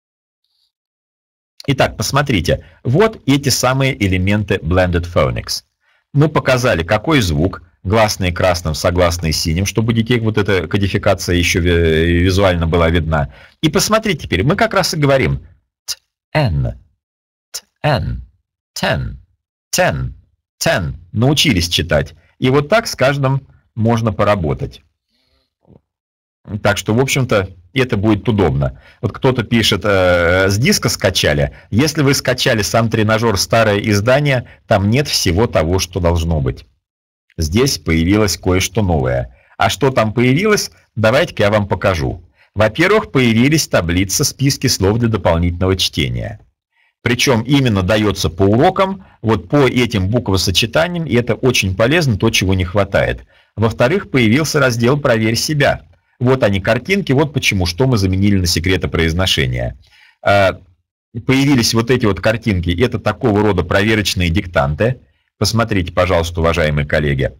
Итак, посмотрите, вот эти самые элементы blended phonics. Мы показали, какой звук, гласные красным, согласные синим, чтобы у детей вот эта кодификация еще визуально была видна. И посмотрите теперь, мы как раз и говорим ten, ten, ten, ten, ten. Научились читать. И вот так с каждым можно поработать. Так что, в общем-то, это будет удобно. Вот кто-то пишет, э, с диска скачали. Если вы скачали сам тренажер, старое издание, там нет всего того, что должно быть. Здесь появилось кое-что новое. А что там появилось, давайте-ка я вам покажу. Во-первых, появились таблицы, списки слов для дополнительного чтения. Причем именно дается по урокам, вот по этим буквосочетаниям, и это очень полезно, то, чего не хватает. Во-вторых, появился раздел «Проверь себя». Вот они картинки, вот почему, что мы заменили на секретопроизношение. Появились вот эти вот картинки, это такого рода проверочные диктанты. Посмотрите, пожалуйста, уважаемые коллеги.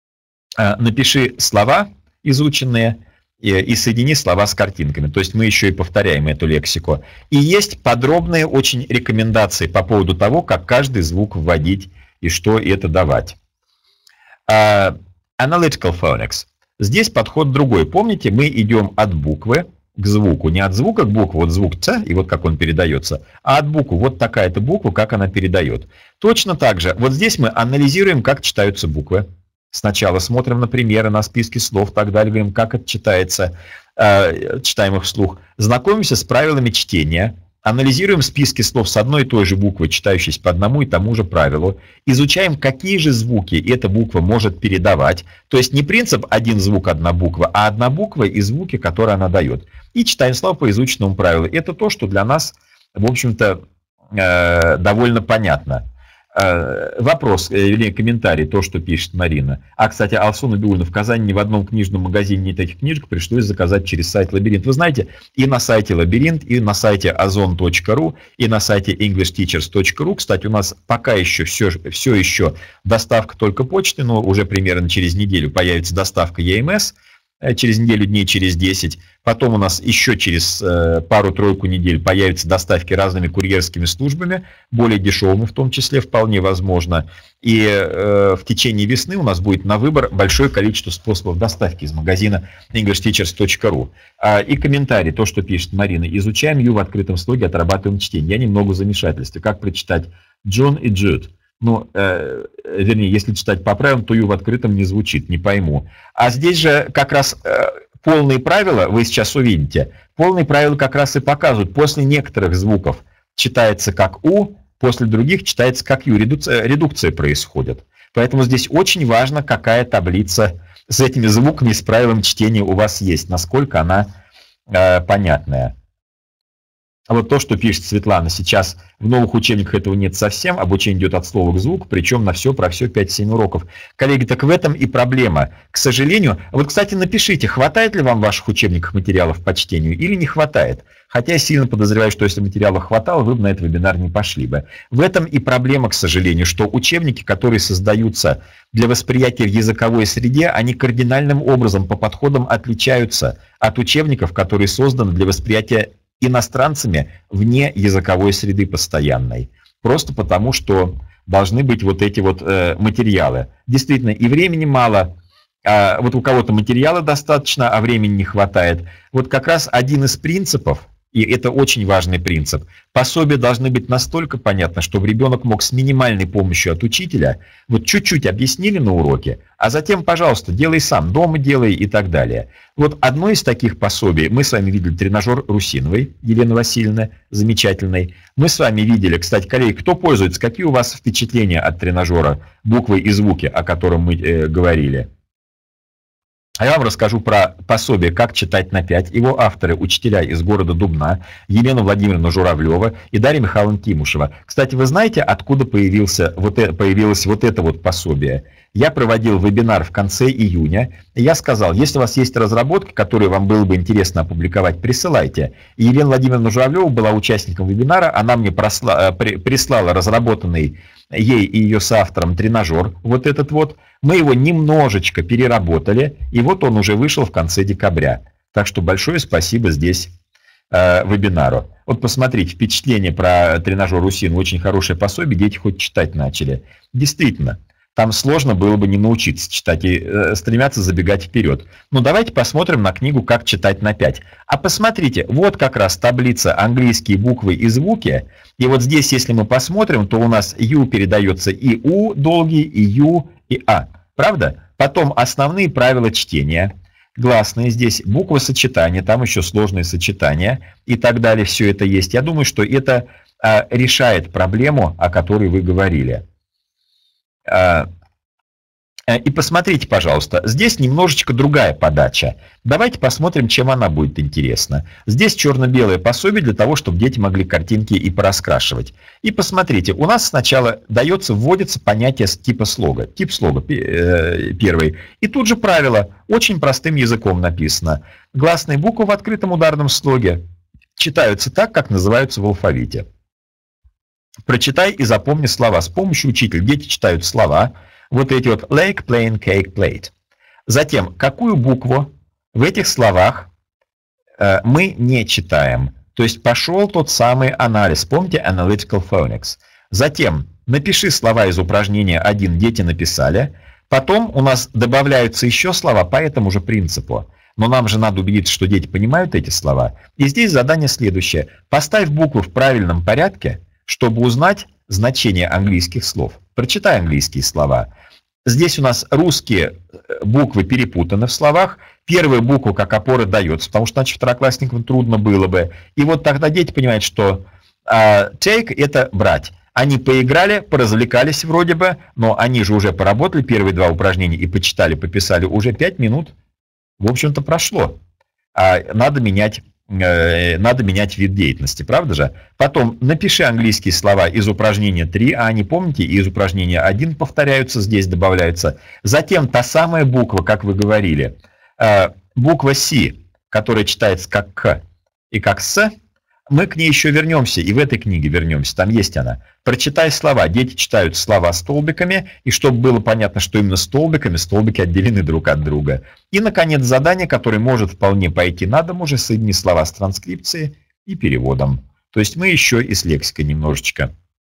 Напиши слова изученные и соедини слова с картинками. То есть мы еще и повторяем эту лексику. И есть подробные очень рекомендации по поводу того, как каждый звук вводить и что это давать. Analytical phonics. Здесь подход другой. Помните, мы идем от буквы к звуку. Не от звука к букве, вот звук Ц, и вот как он передается, а от буквы. Вот такая-то буква, как она передает. Точно так же. Вот здесь мы анализируем, как читаются буквы. Сначала смотрим на примеры, на списки слов, так далее, говорим, как это читается, э, читаем их вслух. Знакомимся с правилами чтения, анализируем списки слов с одной и той же буквой, читающейся по одному и тому же правилу, изучаем, какие же звуки эта буква может передавать, то есть не принцип один звук, одна буква, а одна буква и звуки, которые она дает. И читаем слова по изученному правилу. Это то, что для нас, в общем-то, э, довольно понятно. Вопрос или комментарий, то, что пишет Марина. А, кстати, Алсу Набиуллина, в Казани ни в одном книжном магазине нет этих книжек, пришлось заказать через сайт Лабиринт. Вы знаете, и на сайте Лабиринт, и на сайте озон точка ру, и на сайте инглиш тичерс точка ру, кстати, у нас пока еще все, все еще доставка только почты, но уже примерно через неделю появится доставка и эм эс, через неделю, дней через десять. Потом у нас еще через э, пару-тройку недель появятся доставки разными курьерскими службами, более дешевыми в том числе, вполне возможно. И э, в течение весны у нас будет на выбор большое количество способов доставки из магазина инглиш тичерс точка ру. А, и комментарий, то, что пишет Марина. Изучаем Ю в открытом слоге, отрабатываем чтение. Я немного в замешательстве. Как прочитать Джон и Джуд? Ну, э, вернее, если читать по правилам, то Ю в открытом не звучит, не пойму. А здесь же как раз э, полные правила, вы сейчас увидите, полные правила как раз и показывают. После некоторых звуков читается как У, после других читается как Ю. Редукция, редукция происходит. Поэтому здесь очень важно, какая таблица с этими звуками, с правилом чтения у вас есть, насколько она э, понятная. А вот то, что пишет Светлана, сейчас в новых учебниках этого нет совсем, обучение идет от слова к звуку, причем на все про все пять-семь уроков. Коллеги, так в этом и проблема. К сожалению, вот, кстати, напишите, хватает ли вам в ваших учебниках материалов по чтению или не хватает. Хотя я сильно подозреваю, что если материалов хватало, вы бы на этот вебинар не пошли бы. В этом и проблема, к сожалению, что учебники, которые создаются для восприятия в языковой среде, они кардинальным образом по подходам отличаются от учебников, которые созданы для восприятия иностранцами вне языковой среды постоянной. Просто потому, что должны быть вот эти вот э, материалы. Действительно, и времени мало, а вот у кого-то материала достаточно, а времени не хватает. Вот как раз один из принципов, и это очень важный принцип, пособия должны быть настолько понятны, чтобы ребенок мог с минимальной помощью от учителя, вот чуть-чуть объяснили на уроке, а затем, пожалуйста, делай сам, дома делай и так далее. Вот одно из таких пособий, мы с вами видели тренажер Русиновой, Елены Васильевны, замечательный. Мы с вами видели, кстати, коллеги, кто пользуется, какие у вас впечатления от тренажера «Буквы и звуки», о котором мы э, говорили? А я вам расскажу про пособие «Как читать на пять». Его авторы – учителя из города Дубна, Елена Владимировна Журавлева и Дарья Михайловна Тимушева. Кстати, вы знаете, откуда появился, вот, появилось вот это вот пособие? Я проводил вебинар в конце июня, и я сказал, если у вас есть разработки, которые вам было бы интересно опубликовать, присылайте. И Елена Владимировна Журавлева была участником вебинара, она мне просла, при, прислала разработанный ей и ее соавтором тренажер, вот этот вот. Мы его немножечко переработали, и вот он уже вышел в конце декабря. Так что большое спасибо здесь э, вебинару. Вот посмотрите, впечатление про тренажер Русин, очень хорошее пособие, дети хоть читать начали. Действительно, там сложно было бы не научиться читать и э, стремятся забегать вперед. Но давайте посмотрим на книгу «Как читать на пять». А посмотрите, вот как раз таблица «Английские буквы и звуки». И вот здесь, если мы посмотрим, то у нас Ю передается и У долгий, и Ю, и А. Правда? Потом основные правила чтения. Гласные здесь, буквосочетания, там еще сложные сочетания и так далее. Все это есть. Я думаю, что это а, решает проблему, о которой вы говорили. А, И посмотрите, пожалуйста, здесь немножечко другая подача. Давайте посмотрим, чем она будет интересна. Здесь черно-белое пособие для того, чтобы дети могли картинки и пораскрашивать. И посмотрите, у нас сначала дается, вводится понятие типа слога. Тип слога первый. И тут же правило, очень простым языком написано. Гласные буквы в открытом ударном слоге читаются так, как называются в алфавите. Прочитай и запомни слова. С помощью учителя дети читают слова. Вот эти вот lake, plane, cake, plate. Затем, какую букву в этих словах э, мы не читаем. То есть пошел тот самый анализ. Помните analytical phonics. Затем напиши слова из упражнения один, дети написали. Потом у нас добавляются еще слова по этому же принципу. Но нам же надо убедиться, что дети понимают эти слова. И здесь задание следующее. Поставь буквы в правильном порядке, чтобы узнать значение английских слов. Прочитай английские слова. Здесь у нас русские буквы перепутаны в словах. Первая буква как опора дается, потому что иначе второклассникам трудно было бы. И вот тогда дети понимают, что uh, take – это брать. Они поиграли, поразвлекались вроде бы, но они же уже поработали первые два упражнения и почитали, пописали. Уже пять минут, в общем-то, прошло. А надо менять... Надо менять вид деятельности, правда же? Потом напиши английские слова из упражнения три, а они, помните, из упражнения один повторяются, здесь добавляются. Затем та самая буква, как вы говорили, буква С, которая читается как К и как С, мы к ней еще вернемся, и в этой книге вернемся, там есть она. Прочитай слова, дети читают слова столбиками, и чтобы было понятно, что именно столбиками, столбики отделены друг от друга. И, наконец, задание, которое может вполне пойти на дом, уже соедини слова с транскрипцией и переводом. То есть мы еще и с лексикой немножечко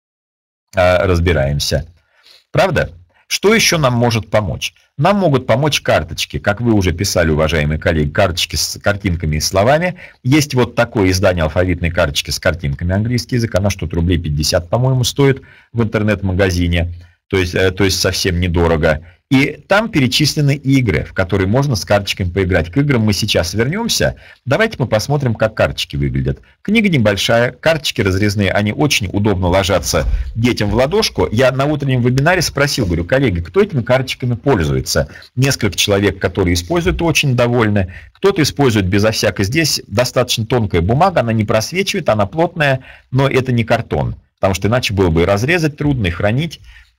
э, разбираемся. Правда? Что еще нам может помочь? Нам могут помочь карточки. Как вы уже писали, уважаемые коллеги, карточки с картинками и словами. Есть вот такое издание алфавитной карточки с картинками английский язык. Она что-то рублей пятьдесят, по-моему, стоит в интернет-магазине. То есть, то есть совсем недорого. И там перечислены игры, в которые можно с карточками поиграть. К играм мы сейчас вернемся. Давайте мы посмотрим, как карточки выглядят. Книга небольшая, карточки разрезные, они очень удобно ложатся детям в ладошку. Я на утреннем вебинаре спросил, говорю, коллеги, кто этими карточками пользуется? Несколько человек, которые используют, очень довольны. Кто-то использует безо всякой. Здесь достаточно тонкая бумага, она не просвечивает, она плотная, но это не картон. Потому что иначе было бы и разрезать трудно, и хранить.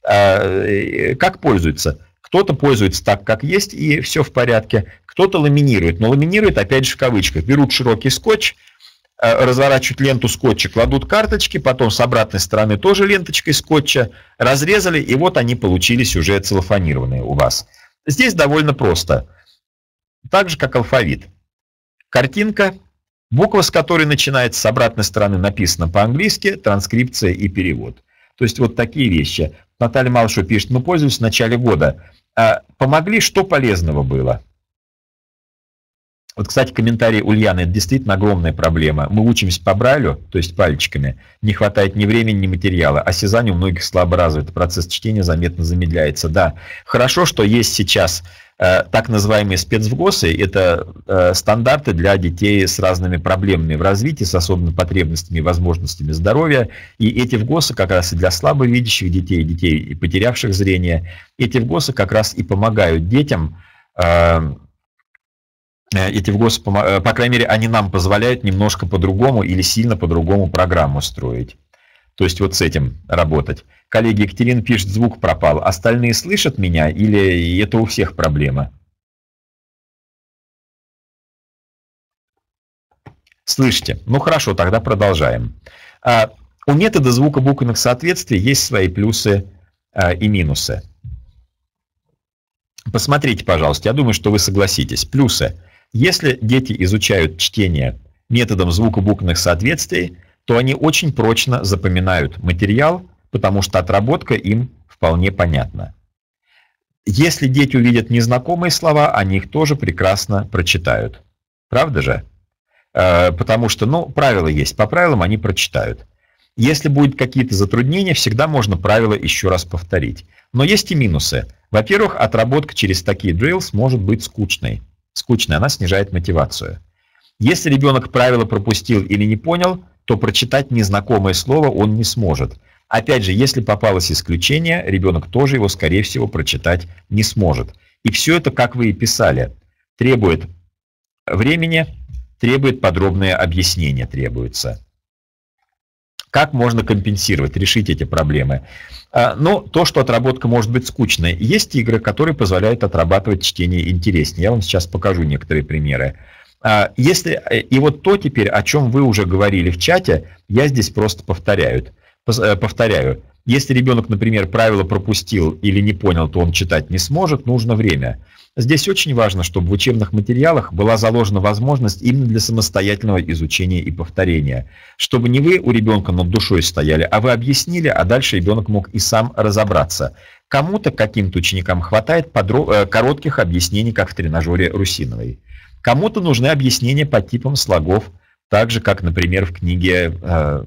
Как пользуются? Кто-то пользуется так, как есть, и все в порядке. Кто-то ламинирует. Но ламинирует, опять же, в кавычках. Берут широкий скотч, разворачивают ленту скотча, кладут карточки, потом с обратной стороны тоже ленточкой скотча, разрезали, и вот они получились уже целлофанированные у вас. Здесь довольно просто. Так же, как алфавит. Картинка, буква, с которой начинается, с обратной стороны написано по-английски, транскрипция и перевод. То есть вот такие вещи. Наталья Малышева пишет, мы пользуемся в начале года. А помогли, что полезного было? Вот, кстати, комментарий Ульяны, это действительно огромная проблема. Мы учимся по Брайлю, то есть пальчиками, не хватает ни времени, ни материала. Осязание у многих слабо развито, процесс чтения заметно замедляется. Да, хорошо, что есть сейчас э, так называемые спецвгосы, это э, стандарты для детей с разными проблемами в развитии, с особыми потребностями и возможностями здоровья. И эти вгосы как раз и для слабовидящих детей, детей, потерявших зрение, эти вгосы как раз и помогают детям. Э, Эти вгосы, по крайней мере, они нам позволяют немножко по-другому или сильно по-другому программу строить. То есть вот с этим работать. Коллеги, Екатерина пишет, звук пропал. Остальные слышат меня или это у всех проблема? Слышите? Ну хорошо, тогда продолжаем. У метода звукобуквенных соответствий есть свои плюсы и минусы. Посмотрите, пожалуйста, я думаю, что вы согласитесь. Плюсы. Если дети изучают чтение методом звукобуквенных соответствий, то они очень прочно запоминают материал, потому что отработка им вполне понятна. Если дети увидят незнакомые слова, они их тоже прекрасно прочитают. Правда же? Потому что, ну, правила есть. По правилам они прочитают. Если будут какие-то затруднения, всегда можно правила еще раз повторить. Но есть и минусы. Во-первых, отработка через такие drills может быть скучной. Скучная, она снижает мотивацию. Если ребенок правила пропустил или не понял, то прочитать незнакомое слово он не сможет. Опять же, если попалось исключение, ребенок тоже его, скорее всего, прочитать не сможет. И все это, как вы и писали, требует времени, требует подробное объяснение, требуется. Как можно компенсировать, решить эти проблемы? Ну, то, что отработка может быть скучной. Есть игры, которые позволяют отрабатывать чтение интереснее. Я вам сейчас покажу некоторые примеры. Если, и вот то теперь, о чем вы уже говорили в чате, я здесь просто повторяю. Повторяю. Если ребенок, например, правило пропустил или не понял, то он читать не сможет, нужно время. Здесь очень важно, чтобы в учебных материалах была заложена возможность именно для самостоятельного изучения и повторения. Чтобы не вы у ребенка над душой стояли, а вы объяснили, а дальше ребенок мог и сам разобраться. Кому-то, каким-то ученикам хватает подро... коротких объяснений, как в тренажере Русиновой. Кому-то нужны объяснения по типам слогов, так же, как, например, в книге э,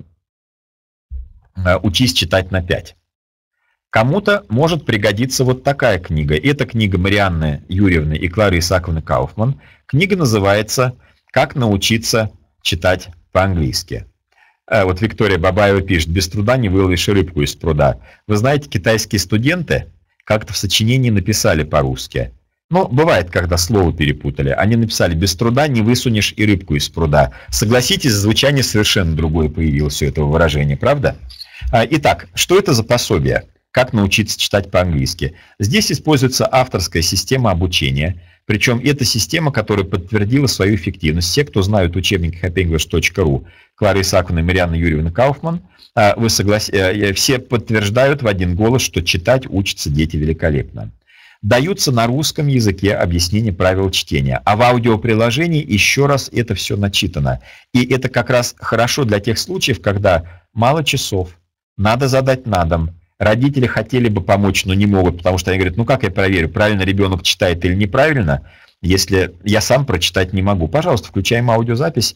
«Учись читать на пять». Кому-то может пригодиться вот такая книга. Это книга Марианны Юрьевны и Клары Исааковны Кауфман. Книга называется «Как научиться читать по-английски». Вот Виктория Бабаева пишет: «Без труда не выловишь рыбку из пруда». Вы знаете, китайские студенты как-то в сочинении написали по-русски. Ну, бывает, когда слово перепутали. Они написали: «Без труда не высунешь и рыбку из пруда». Согласитесь, звучание совершенно другое появилось у этого выражения, правда? Итак, что это за пособие? Как научиться читать по-английски? Здесь используется авторская система обучения, причем это система, которая подтвердила свою эффективность. Все, кто знают учебник happy english точка ру, Клара Исааковна и Марианна Юрьевна Кауфман, вы соглас... все подтверждают в один голос, что читать учатся дети великолепно. Даются на русском языке объяснения правил чтения, а в аудиоприложении еще раз это все начитано. И это как раз хорошо для тех случаев, когда мало часов, надо задать на дом. Родители хотели бы помочь, но не могут, потому что они говорят: ну как я проверю, правильно ребенок читает или неправильно, если я сам прочитать не могу. Пожалуйста, включаем аудиозапись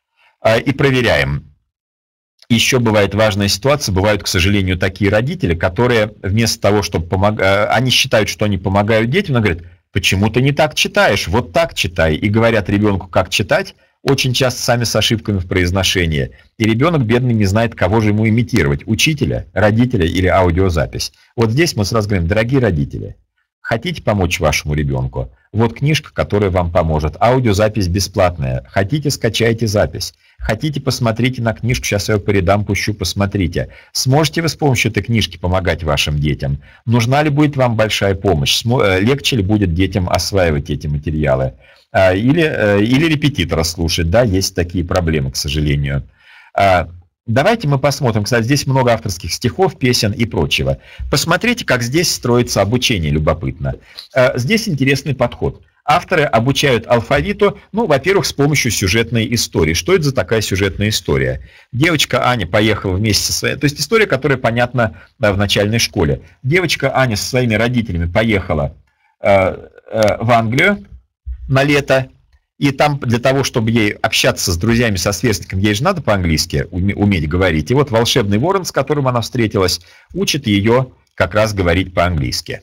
и проверяем. Еще бывает важная ситуация, бывают, к сожалению, такие родители, которые вместо того, чтобы помогать, они считают, что они помогают детям, но говорят: почему ты не так читаешь, вот так читай. И говорят ребенку, как читать, очень часто сами с ошибками в произношении. И ребенок, бедный, не знает, кого же ему имитировать: учителя, родителя или аудиозапись. Вот здесь мы сразу говорим: дорогие родители, хотите помочь вашему ребенку? Вот книжка, которая вам поможет. Аудиозапись бесплатная. Хотите, скачайте запись. Хотите, посмотрите на книжку, сейчас я ее по рядам пущу, посмотрите. Сможете вы с помощью этой книжки помогать вашим детям? Нужна ли будет вам большая помощь? Легче ли будет детям осваивать эти материалы? Или, или репетитора слушать, да, есть такие проблемы, к сожалению. Давайте мы посмотрим, кстати, здесь много авторских стихов, песен и прочего. Посмотрите, как здесь строится обучение, любопытно. Здесь интересный подход. Авторы обучают алфавиту, ну, во-первых, с помощью сюжетной истории. Что это за такая сюжетная история? Девочка Аня поехала вместе со своей... То есть история, которая понятна, да, в начальной школе. Девочка Аня со своими родителями поехала э, э, в Англию на лето. И там для того, чтобы ей общаться с друзьями, со сверстниками, ей же надо по-английски уметь говорить. И вот волшебный ворон, с которым она встретилась, учит ее как раз говорить по-английски.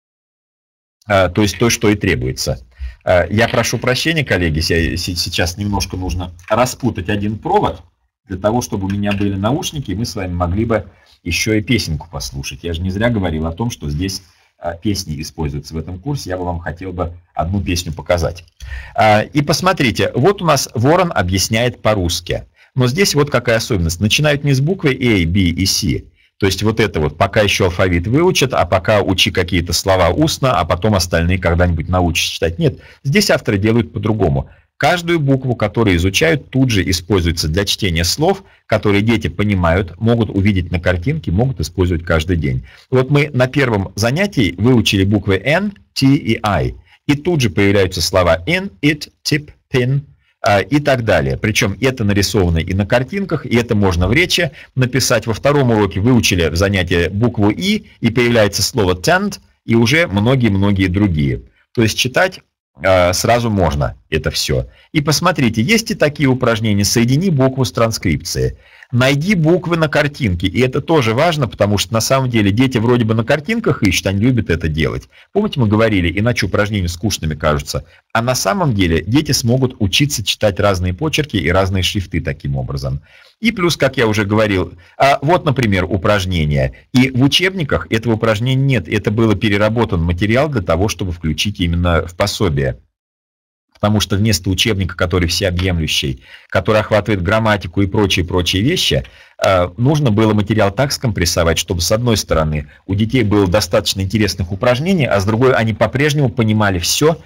То есть то, что и требуется. Я прошу прощения, коллеги, сейчас немножко нужно распутать один провод, для того, чтобы у меня были наушники, и мы с вами могли бы еще и песенку послушать. Я же не зря говорил о том, что здесь песни используются в этом курсе. Я бы вам хотел бы одну песню показать. И посмотрите, вот у нас ворон объясняет по-русски. Но здесь вот какая особенность. Начинают не с буквы A, B и C. То есть вот это вот пока еще алфавит выучат, а пока учи какие-то слова устно, а потом остальные когда-нибудь научишься читать. Нет, здесь авторы делают по-другому. Каждую букву, которую изучают, тут же используется для чтения слов, которые дети понимают, могут увидеть на картинке, могут использовать каждый день. Вот мы на первом занятии выучили буквы N, T и I. И тут же появляются слова in, it, tip, pin и так далее. Причем это нарисовано и на картинках, и это можно в речи написать. Во втором уроке выучили в занятии букву I, и появляется слово tend, и уже многие-многие другие. То есть читать сразу можно это все. И посмотрите, есть и такие упражнения. Соедини букву с транскрипцией. Найди буквы на картинке. И это тоже важно, потому что на самом деле дети вроде бы на картинках ищут, они любят это делать. Помните, мы говорили, иначе упражнения скучными кажутся. А на самом деле дети смогут учиться читать разные почерки и разные шрифты таким образом. И плюс, как я уже говорил, а вот, например, упражнение. И в учебниках этого упражнения нет. Это было переработан материал для того, чтобы включить именно в пособие. Потому что вместо учебника, который всеобъемлющий, который охватывает грамматику и прочие-прочие вещи, нужно было материал так скомпрессовать, чтобы, с одной стороны, у детей было достаточно интересных упражнений, а с другой, они по-прежнему понимали все,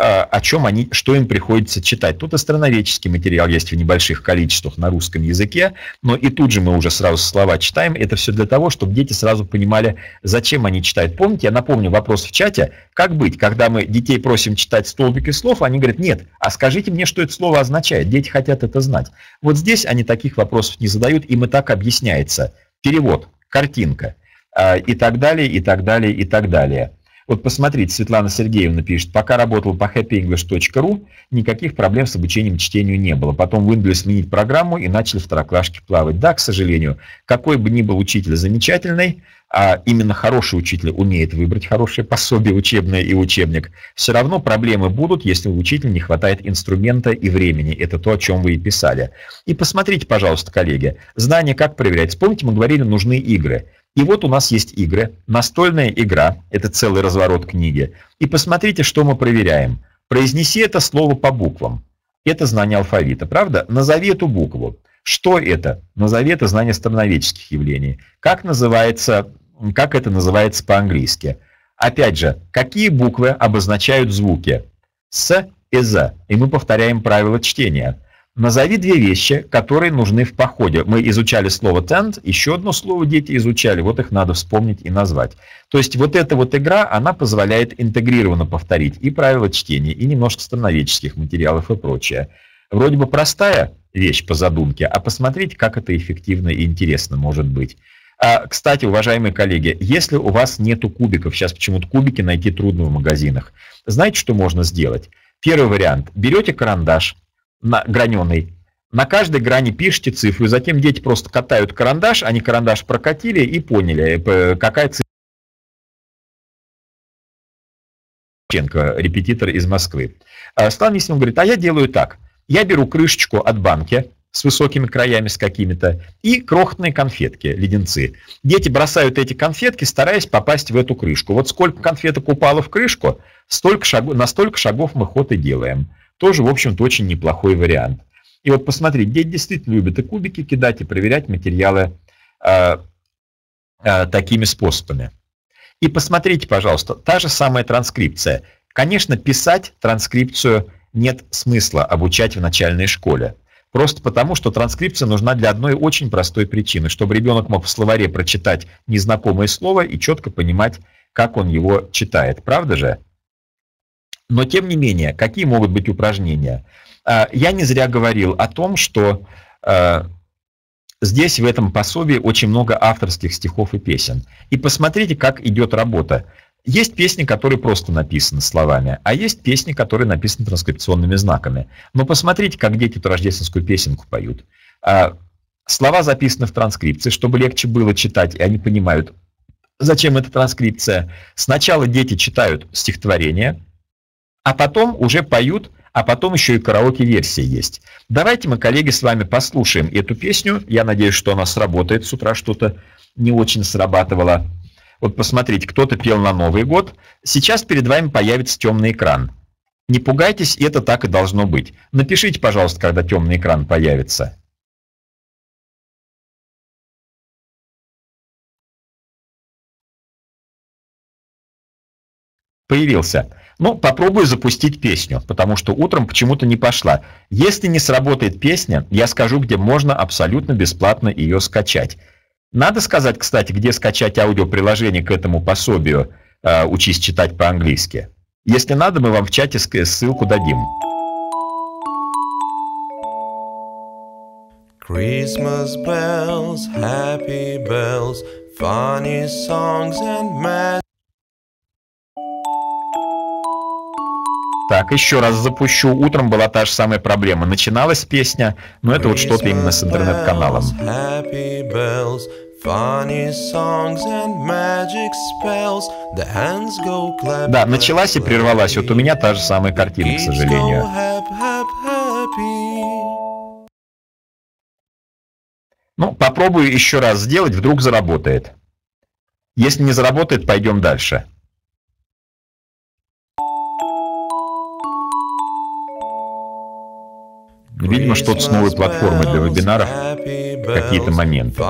о чем они, что им приходится читать. Тут астрономический материал есть в небольших количествах на русском языке, но и тут же мы уже сразу слова читаем. Это все для того, чтобы дети сразу понимали, зачем они читают. Помните, я напомню вопрос в чате, как быть, когда мы детей просим читать столбики слов, они говорят, нет, а скажите мне, что это слово означает. Дети хотят это знать. Вот здесь они таких вопросов не задают, им и так объясняется. Перевод, картинка и так далее, и так далее, и так далее. Вот посмотрите, Светлана Сергеевна пишет, пока работал по хэппи инглиш точка ру, никаких проблем с обучением чтению не было. Потом выдвинули сменить программу и начали второклашки плавать. Да, к сожалению, какой бы ни был учитель замечательный, а именно хороший учитель умеет выбрать хорошее пособие учебное и учебник, все равно проблемы будут, если у учителя не хватает инструмента и времени. Это то, о чем вы и писали. И посмотрите, пожалуйста, коллеги, знания как проверять. Помните, мы говорили, нужны игры. И вот у нас есть игры, настольная игра, это целый разворот книги. И посмотрите, что мы проверяем. Произнеси это слово по буквам. Это знание алфавита, правда? Назови эту букву. Что это? Назови это знание астрономических явлений. Как называется, как это называется по-английски? Опять же, какие буквы обозначают звуки? С и З. И мы повторяем правила чтения. Назови две вещи, которые нужны в походе. Мы изучали слово tent, еще одно слово дети изучали, вот их надо вспомнить и назвать. То есть вот эта вот игра, она позволяет интегрированно повторить и правила чтения, и немножко астрономических материалов и прочее. Вроде бы простая вещь по задумке, а посмотрите, как это эффективно и интересно может быть. А, кстати, уважаемые коллеги, если у вас нету кубиков, сейчас почему-то кубики найти трудно в магазинах, знаете, что можно сделать? Первый вариант. Берете карандаш, на граненый. На каждой грани пишите цифру, и затем дети просто катают карандаш, они карандаш прокатили и поняли, какая цифра. Репетитор из Москвы. Стан Есимов говорит, а я делаю так. Я беру крышечку от банки с высокими краями, с какими-то, и крохотные конфетки, леденцы. Дети бросают эти конфетки, стараясь попасть в эту крышку. Вот сколько конфеток упало в крышку, столько шагов, на столько шагов мы ход и делаем. Тоже, в общем-то, очень неплохой вариант. И вот посмотрите, дети действительно любят и кубики кидать, и проверять материалы э, э, такими способами. И посмотрите, пожалуйста, та же самая транскрипция. Конечно, писать транскрипцию нет смысла обучать в начальной школе. Просто потому, что транскрипция нужна для одной очень простой причины, чтобы ребенок мог в словаре прочитать незнакомое слово и четко понимать, как он его читает. Правда же? Но, тем не менее, какие могут быть упражнения? Я не зря говорил о том, что здесь, в этом пособии, очень много авторских стихов и песен. И посмотрите, как идет работа. Есть песни, которые просто написаны словами, а есть песни, которые написаны транскрипционными знаками. Но посмотрите, как дети эту рождественскую песенку поют. Слова записаны в транскрипции, чтобы легче было читать, и они понимают, зачем эта транскрипция. Сначала дети читают стихотворение, а потом уже поют, а потом еще и караоке-версия есть. Давайте мы, коллеги, с вами послушаем эту песню. Я надеюсь, что она сработает. С утра что-то не очень срабатывало. Вот посмотрите, кто-то пел на Новый год. Сейчас перед вами появится темный экран. Не пугайтесь, это так и должно быть. Напишите, пожалуйста, когда темный экран появится. Появился. Ну, попробую запустить песню, потому что утром почему-то не пошла. Если не сработает песня, я скажу, где можно абсолютно бесплатно ее скачать. Надо сказать, кстати, где скачать аудиоприложение к этому пособию э, «Учись читать по-английски». Если надо, мы вам в чате ссылку дадим. Christmas bells, happy bells, funny songs and mad. Так, еще раз запущу. Утром была та же самая проблема. Начиналась песня, но это вот что-то именно с интернет-каналом. Да, началась и прервалась. Вот у меня та же самая картина, к сожалению. Ну, попробую еще раз сделать, вдруг заработает. Если не заработает, пойдем дальше. Видимо, что-то с новой платформой для вебинаров, какие-то моменты.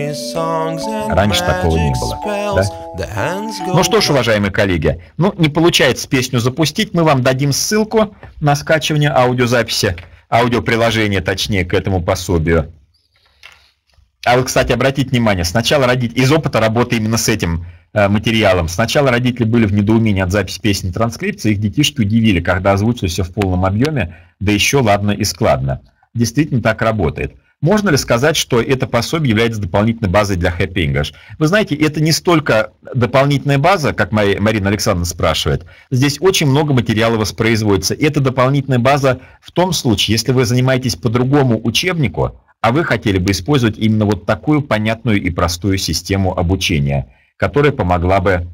Раньше такого не было, да? Ну что ж, уважаемые коллеги, ну не получается песню запустить, мы вам дадим ссылку на скачивание аудиозаписи, аудиоприложения, точнее, к этому пособию. А вот, кстати, обратите внимание, сначала родители, из опыта работы именно с этим э, материалом, сначала родители были в недоумении от записи песни транскрипции, их детишки удивили, когда озвучили все в полном объеме, да еще ладно и складно. Действительно так работает. Можно ли сказать, что это пособие является дополнительной базой для Happy English? Вы знаете, это не столько дополнительная база, как Марина Александровна спрашивает. Здесь очень много материала воспроизводится. Это дополнительная база в том случае, если вы занимаетесь по другому учебнику, а вы хотели бы использовать именно вот такую понятную и простую систему обучения, которая помогла бы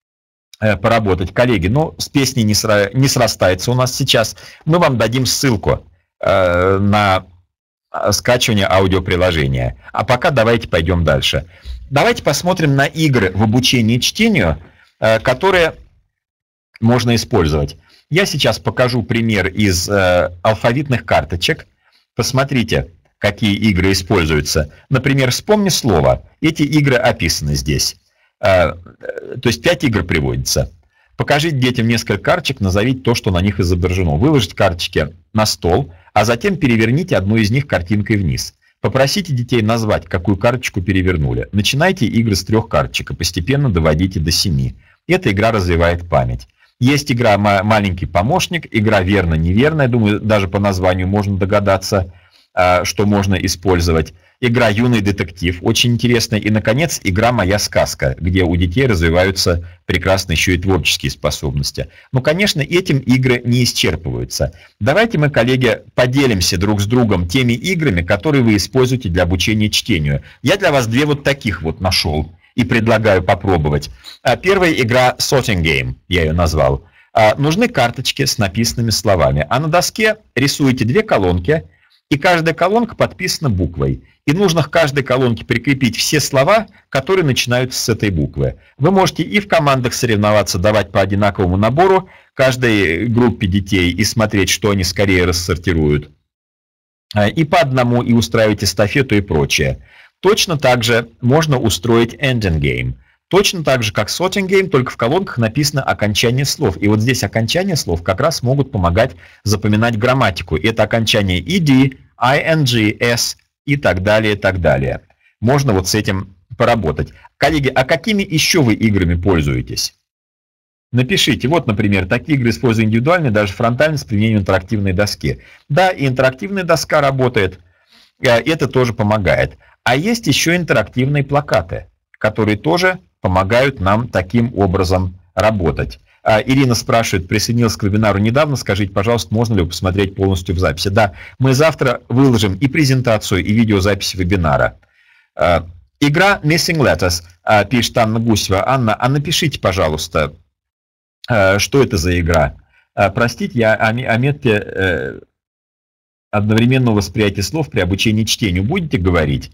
э, поработать. Коллеги, ну, с песней не, сра... не срастается у нас сейчас. Мы вам дадим ссылку э, на скачивание аудиоприложения. А пока давайте пойдем дальше. Давайте посмотрим на игры в обучении чтению, э, которые можно использовать. Я сейчас покажу пример из э, алфавитных карточек. Посмотрите, какие игры используются. Например, вспомни слово. Эти игры описаны здесь. То есть пять игр приводится. Покажите детям несколько карточек, назовите то, что на них изображено. Выложите карточки на стол, а затем переверните одну из них картинкой вниз. Попросите детей назвать, какую карточку перевернули. Начинайте игры с трех карточек и постепенно доводите до семи. Эта игра развивает память. Есть игра «Маленький помощник», игра «Верно-неверно». Я думаю, даже по названию можно догадаться, что можно использовать. Игра «Юный детектив» очень интересная. И, наконец, игра «Моя сказка», где у детей развиваются прекрасно еще и творческие способности. Но, конечно, этим игры не исчерпываются. Давайте мы, коллеги, поделимся друг с другом теми играми, которые вы используете для обучения чтению. Я для вас две вот таких вот нашел и предлагаю попробовать. Первая игра «Sorting Game», я ее назвал. Нужны карточки с написанными словами. А на доске рисуете две колонки, и каждая колонка подписана буквой. И нужно к каждой колонке прикрепить все слова, которые начинаются с этой буквы. Вы можете и в командах соревноваться, давать по одинаковому набору каждой группе детей и смотреть, что они скорее рассортируют. И по одному, и устраивать эстафету и прочее. Точно так же можно устроить ending game. Точно так же, как sorting game, только в колонках написано окончание слов. И вот здесь окончания слов как раз могут помогать запоминать грамматику. Это окончание ed, ing, s и так далее, и так далее. Можно вот с этим поработать. Коллеги, а какими еще вы играми пользуетесь? Напишите. Вот, например, такие игры используют индивидуально, даже фронтально с применением интерактивной доски. Да, и интерактивная доска работает. Это тоже помогает. А есть еще интерактивные плакаты, которые тоже помогают нам таким образом работать. Ирина спрашивает, присоединилась к вебинару недавно, скажите, пожалуйста, можно ли посмотреть полностью в записи? Да, мы завтра выложим и презентацию, и видеозапись вебинара. Игра Missing Letters, пишет Анна Гусева. Анна, а напишите, пожалуйста, что это за игра? Простите, я о методе одновременного восприятия слов при обучении чтению будете говорить?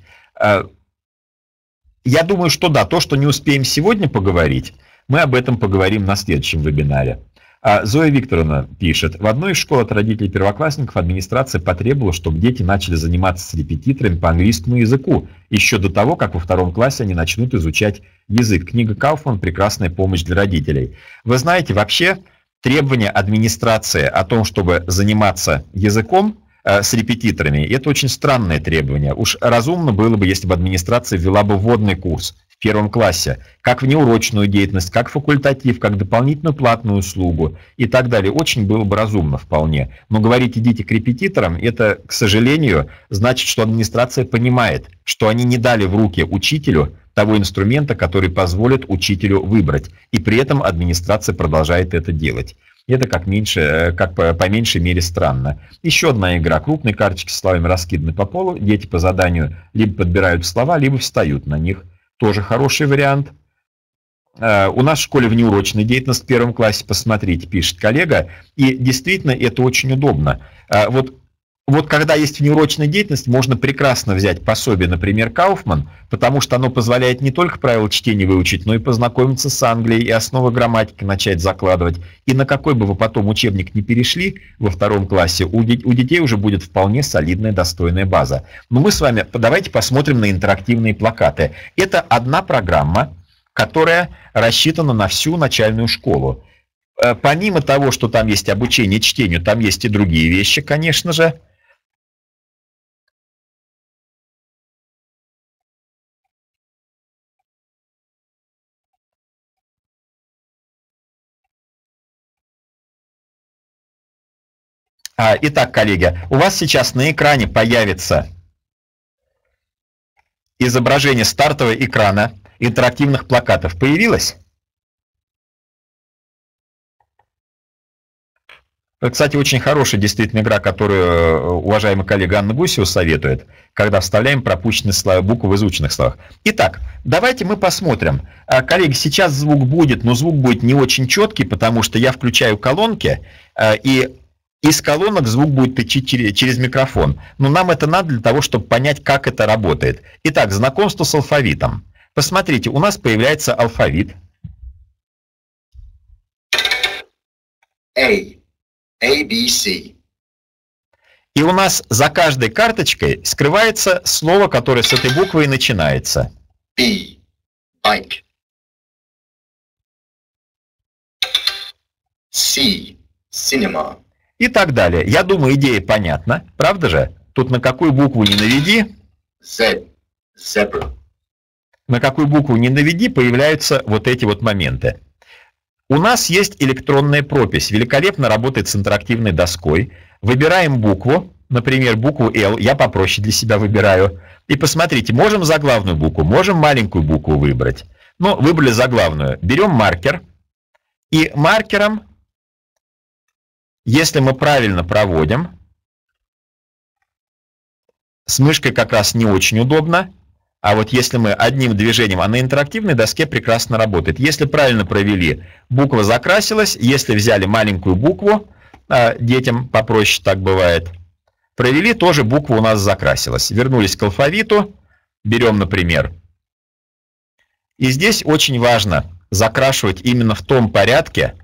Я думаю, что да, то, что не успеем сегодня поговорить, мы об этом поговорим на следующем вебинаре. А Зоя Викторовна пишет, в одной из школ от родителей первоклассников администрация потребовала, чтобы дети начали заниматься с репетиторами по английскому языку, еще до того, как во втором классе они начнут изучать язык. Книга Кауфман «Прекрасная помощь для родителей». Вы знаете, вообще требования администрации о том, чтобы заниматься языком с репетиторами, это очень странное требование. Уж разумно было бы, если бы администрация ввела бы вводный курс в первом классе, как внеурочную деятельность, как факультатив, как дополнительную платную услугу и так далее. Очень было бы разумно вполне. Но говорить «идите к репетиторам», это, к сожалению, значит, что администрация понимает, что они не дали в руки учителю того инструмента, который позволит учителю выбрать. И при этом администрация продолжает это делать. Это как, меньше, как по, по меньшей мере странно. Еще одна игра. Крупные карточки с словами раскиданы по полу. Дети по заданию либо подбирают слова, либо встают на них. Тоже хороший вариант. У нас в школе внеурочная деятельность в первом классе, посмотрите, пишет коллега. И действительно это очень удобно. Вот, вот когда есть внеурочная деятельность, можно прекрасно взять пособие, например, Кауфман, потому что оно позволяет не только правила чтения выучить, но и познакомиться с Англией и основы грамматики начать закладывать. И на какой бы вы потом учебник ни перешли во втором классе, у детей уже будет вполне солидная, достойная база. Но мы с вами давайте посмотрим на интерактивные плакаты. Это одна программа, которая рассчитана на всю начальную школу. Помимо того, что там есть обучение чтению, там есть и другие вещи, конечно же. Итак, коллеги, у вас сейчас на экране появится изображение стартового экрана интерактивных плакатов. Появилось? Кстати, очень хорошая действительно игра, которую уважаемый коллега Анна Гусева советует, когда вставляем пропущенные слова, буквы в изученных словах. Итак, давайте мы посмотрим. Коллеги, сейчас звук будет, но звук будет не очень четкий, потому что я включаю колонки, и из колонок звук будет идти через микрофон. Но нам это надо для того, чтобы понять, как это работает. Итак, знакомство с алфавитом. Посмотрите, у нас появляется алфавит. A. A, B, C. И у нас за каждой карточкой скрывается слово, которое с этой буквой начинается. B. Bike. C. Cinema. И так далее. Я думаю, идея понятна. Правда же? Тут на какую букву не наведи. Z. Zebra. На какую букву не наведи, появляются вот эти вот моменты. У нас есть электронная пропись. Великолепно работает с интерактивной доской. Выбираем букву, например, букву L. Я попроще для себя выбираю. И посмотрите, можем заглавную букву, можем маленькую букву выбрать. Но выбрали заглавную. Берем маркер. И маркером, если мы правильно проводим, с мышкой как раз не очень удобно. А вот если мы одним движением, а на интерактивной доске прекрасно работает. Если правильно провели, буква закрасилась. Если взяли маленькую букву, детям попроще так бывает, провели, тоже буква у нас закрасилась. Вернулись к алфавиту, берем, например. И здесь очень важно закрашивать именно в том порядке,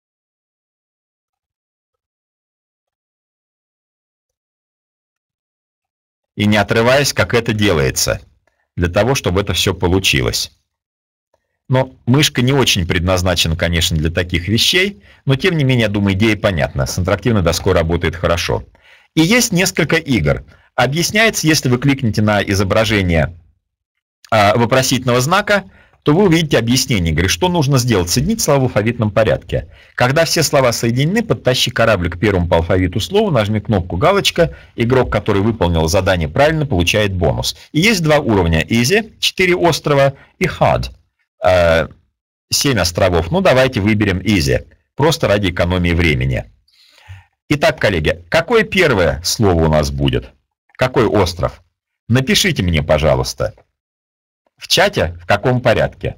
и не отрываясь, как это делается, для того, чтобы это все получилось. Но мышка не очень предназначена, конечно, для таких вещей, но тем не менее, я думаю, идея понятна. С интерактивной доской работает хорошо. И есть несколько игр. Объясняется, если вы кликнете на изображение а, вопросительного знака, то вы увидите объяснение игры, что нужно сделать. Соединить слова в алфавитном порядке. Когда все слова соединены, подтащи корабль к первому по алфавиту слову, нажми кнопку галочка. Игрок, который выполнил задание правильно, получает бонус. И есть два уровня. Easy, четыре острова, и Hard, семь островов. Ну, давайте выберем Easy, просто ради экономии времени. Итак, коллеги, какое первое слово у нас будет? Какой остров? Напишите мне, пожалуйста. В чате, в каком порядке.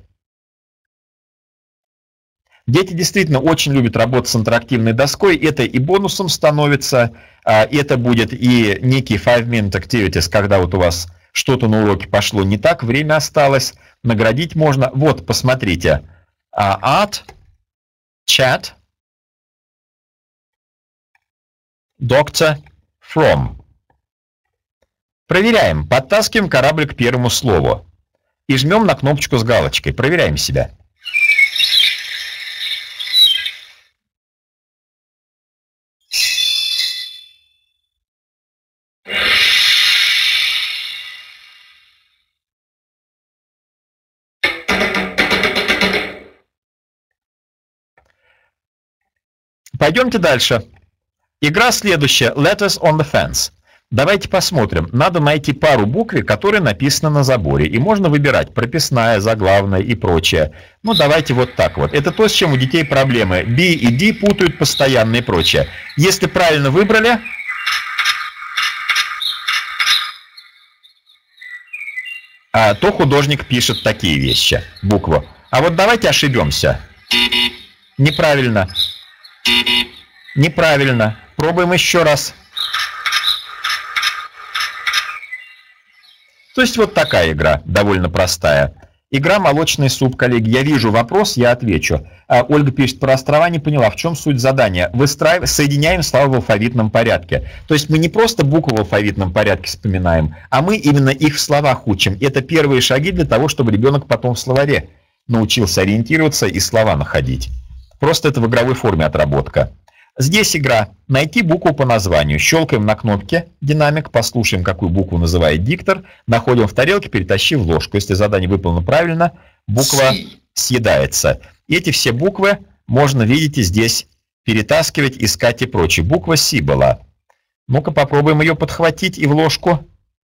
Дети действительно очень любят работать с интерактивной доской. Это и бонусом становится, это будет и некий five-minute activities, когда вот у вас что-то на уроке пошло не так, время осталось, наградить можно. Вот, посмотрите. Art, chat, doctor, from. Проверяем. Подтаскиваем корабль к первому слову. И жмем на кнопочку с галочкой. Проверяем себя. Пойдемте дальше. Игра следующая. Letters on the Fence. Давайте посмотрим. Надо найти пару букв, которые написаны на заборе. И можно выбирать прописная, заглавная и прочее. Ну, давайте вот так вот. Это то, с чем у детей проблемы. B и D путают постоянно и прочее. Если правильно выбрали, то художник пишет такие вещи, букву. А вот давайте ошибемся. Неправильно. Неправильно. Пробуем еще раз. То есть вот такая игра, довольно простая. Игра «Молочный суп», коллеги. Я вижу вопрос, я отвечу. А, Ольга пишет, про острова не поняла, в чем суть задания. Выстраиваем, соединяем слова в алфавитном порядке. То есть мы не просто буквы в алфавитном порядке вспоминаем, а мы именно их в словах учим. Это первые шаги для того, чтобы ребенок потом в словаре научился ориентироваться и слова находить. Просто это в игровой форме отработка. Здесь игра «Найти букву по названию». Щелкаем на кнопке «Динамик», послушаем, какую букву называет диктор, находим в тарелке, перетащив ложку. Если задание выполнено правильно, буква съедается. Эти все буквы можно, видите, здесь перетаскивать, искать и прочее. Буква «Си» была. Ну-ка попробуем ее подхватить и в ложку.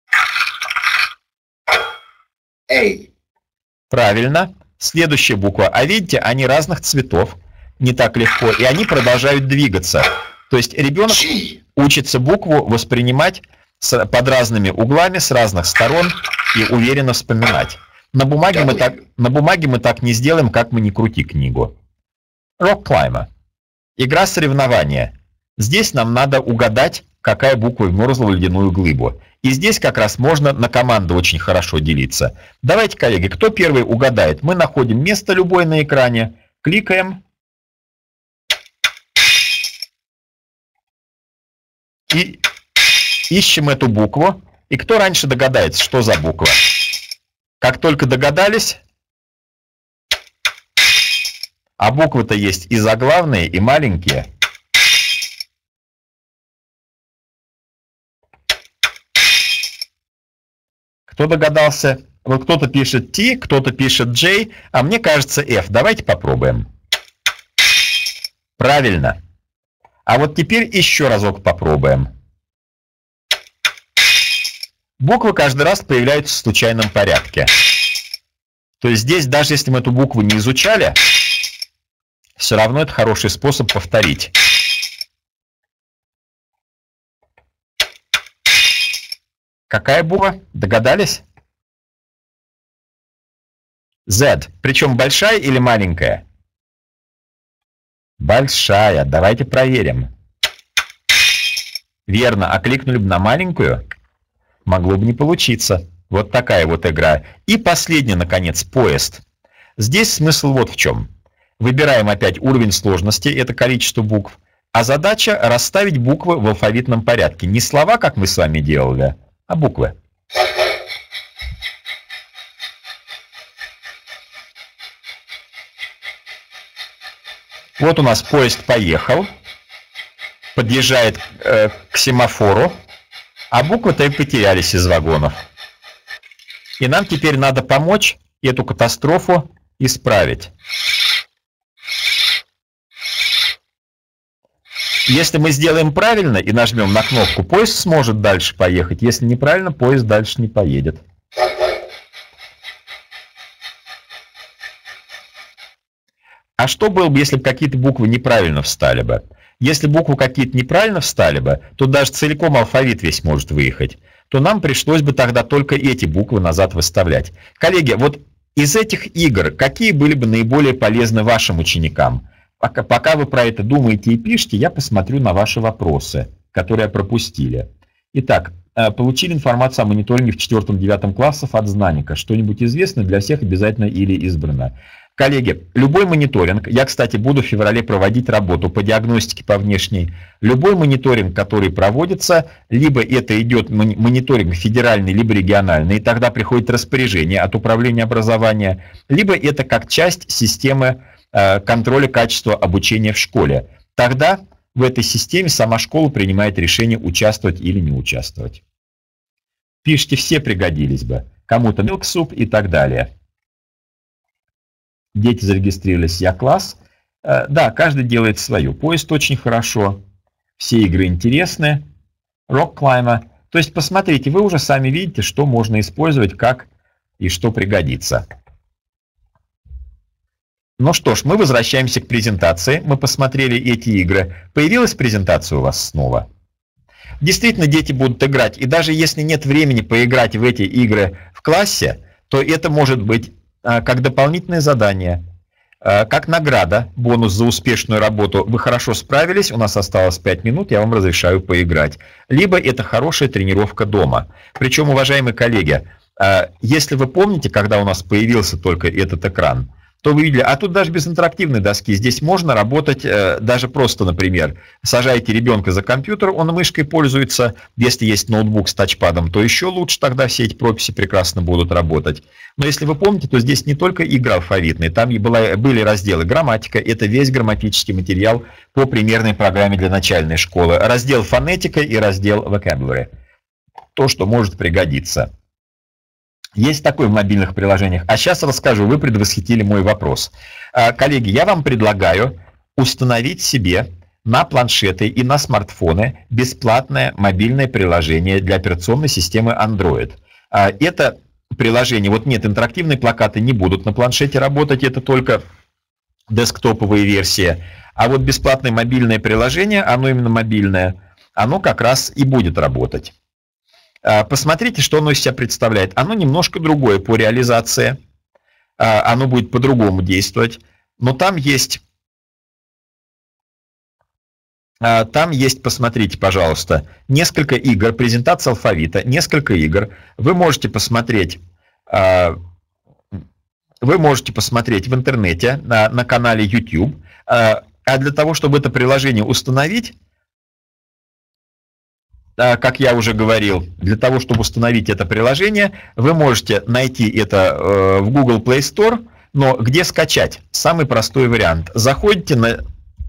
A. Правильно. Следующая буква. А видите, они разных цветов. Не так легко, и они продолжают двигаться. То есть ребенок учится букву воспринимать с, под разными углами, с разных сторон и уверенно вспоминать. На бумаге, мы так, на бумаге мы так не сделаем, как мы ни крути книгу. Rock Climber. Игра соревнования. Здесь нам надо угадать, какая буква вмерзла в ледяную глыбу. И здесь как раз можно на команду очень хорошо делиться. Давайте, коллеги, кто первый угадает? Мы находим место любое на экране, кликаем. И ищем эту букву. И кто раньше догадается, что за буква? Как только догадались, а буквы-то есть и заглавные, и маленькие. Кто догадался? Вот кто-то пишет T, кто-то пишет J, а мне кажется F. Давайте попробуем. Правильно. А вот теперь еще разок попробуем. Буквы каждый раз появляются в случайном порядке. То есть здесь, даже если мы эту букву не изучали, все равно это хороший способ повторить. Какая буква? Догадались? Z. Причем большая или маленькая? Большая. Давайте проверим. Верно. А кликнули бы на маленькую? Могло бы не получиться. Вот такая вот игра. И последний, наконец, поезд. Здесь смысл вот в чем. Выбираем опять уровень сложности, это количество букв. А задача расставить буквы в алфавитном порядке. Не слова, как мы с вами делали, а буквы. Вот у нас поезд поехал, подъезжает э, к семафору, а буквы-то и потерялись из вагонов. И нам теперь надо помочь эту катастрофу исправить. Если мы сделаем правильно и нажмем на кнопку, поезд сможет дальше поехать. Если неправильно, поезд дальше не поедет. А что было бы, если бы какие-то буквы неправильно встали бы? Если буквы какие-то неправильно встали бы, то даже целиком алфавит весь может выехать. То нам пришлось бы тогда только эти буквы назад выставлять. Коллеги, вот из этих игр какие были бы наиболее полезны вашим ученикам? Пока, пока вы про это думаете и пишете, я посмотрю на ваши вопросы, которые пропустили. Итак, получили информацию о мониторинге в четвёртом-девятом классах от Знаника. Что-нибудь известно? Для всех обязательно или избрано. Коллеги, любой мониторинг, я, кстати, буду в феврале проводить работу по диагностике по внешней, любой мониторинг, который проводится, либо это идет мониторинг федеральный, либо региональный, и тогда приходит распоряжение от управления образования, либо это как часть системы э, контроля качества обучения в школе. Тогда в этой системе сама школа принимает решение, участвовать или не участвовать. Пишите, все пригодились бы, кому-то Milk Soup и так далее. Дети зарегистрировались, я класс. Да, каждый делает свою. Поезд очень хорошо. Все игры интересны. Rock Climber. То есть посмотрите, вы уже сами видите, что можно использовать, как и что пригодится. Ну что ж, мы возвращаемся к презентации. Мы посмотрели эти игры. Появилась презентация у вас снова? Действительно, дети будут играть. И даже если нет времени поиграть в эти игры в классе, то это может быть как дополнительное задание, как награда, бонус за успешную работу. Вы хорошо справились, у нас осталось пять минут, я вам разрешаю поиграть. Либо это хорошая тренировка дома. Причем, уважаемые коллеги, если вы помните, когда у нас появился только этот экран, то вы видели, а тут даже без интерактивной доски, здесь можно работать э, даже просто, например, сажаете ребенка за компьютер, он мышкой пользуется, если есть ноутбук с тачпадом, то еще лучше, тогда все эти прописи прекрасно будут работать. Но если вы помните, то здесь не только игра алфавитная, там и была, были разделы грамматика, это весь грамматический материал по примерной программе для начальной школы, раздел фонетика и раздел vocabulary, то, что может пригодиться. Есть такое в мобильных приложениях. А сейчас расскажу, вы предвосхитили мой вопрос. Коллеги, я вам предлагаю установить себе на планшеты и на смартфоны бесплатное мобильное приложение для операционной системы Android. Это приложение, вот нет, интерактивные плакаты не будут на планшете работать, это только десктоповые версии. А вот бесплатное мобильное приложение, оно именно мобильное, оно как раз и будет работать. Посмотрите, что оно из себя представляет. Оно немножко другое по реализации. Оно будет по-другому действовать. Но там есть, там есть, посмотрите, пожалуйста, несколько игр, презентация алфавита, несколько игр. Вы можете посмотреть, вы можете посмотреть в интернете на, на канале YouTube. А для того, чтобы это приложение установить, как я уже говорил, для того, чтобы установить это приложение, вы можете найти это в Google Play Store, но где скачать? Самый простой вариант. Заходите на,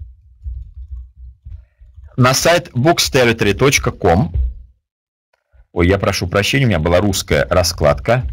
на сайт books territory точка com. Ой, я прошу прощения, у меня была русская раскладка.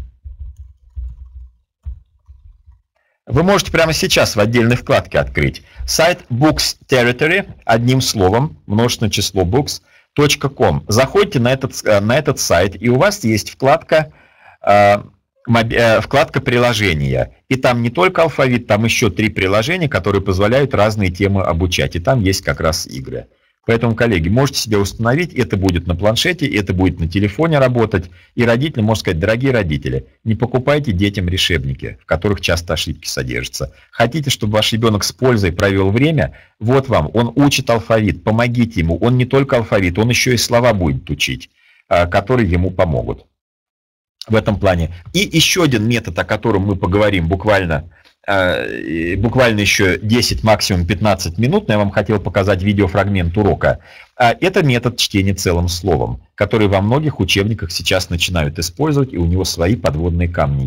Вы можете прямо сейчас в отдельной вкладке открыть. Сайт Books Territory, одним словом, множественное число Books, .com. Заходите на этот, на этот сайт, и у вас есть вкладка, э, э, вкладка приложения. И там не только алфавит, там еще три приложения, которые позволяют разные темы обучать. И там есть как раз игры. Поэтому, коллеги, можете себе установить, это будет на планшете, это будет на телефоне работать. И родители, можно сказать, дорогие родители, не покупайте детям решебники, в которых часто ошибки содержатся. Хотите, чтобы ваш ребенок с пользой провел время? Вот вам, он учит алфавит, помогите ему. Он не только алфавит, он еще и слова будет учить, которые ему помогут в этом плане. И еще один метод, о котором мы поговорим буквально... буквально еще десять, максимум пятнадцать минут, но я вам хотел показать видеофрагмент урока. Это метод чтения целым словом, который во многих учебниках сейчас начинают использовать, и у него свои подводные камни.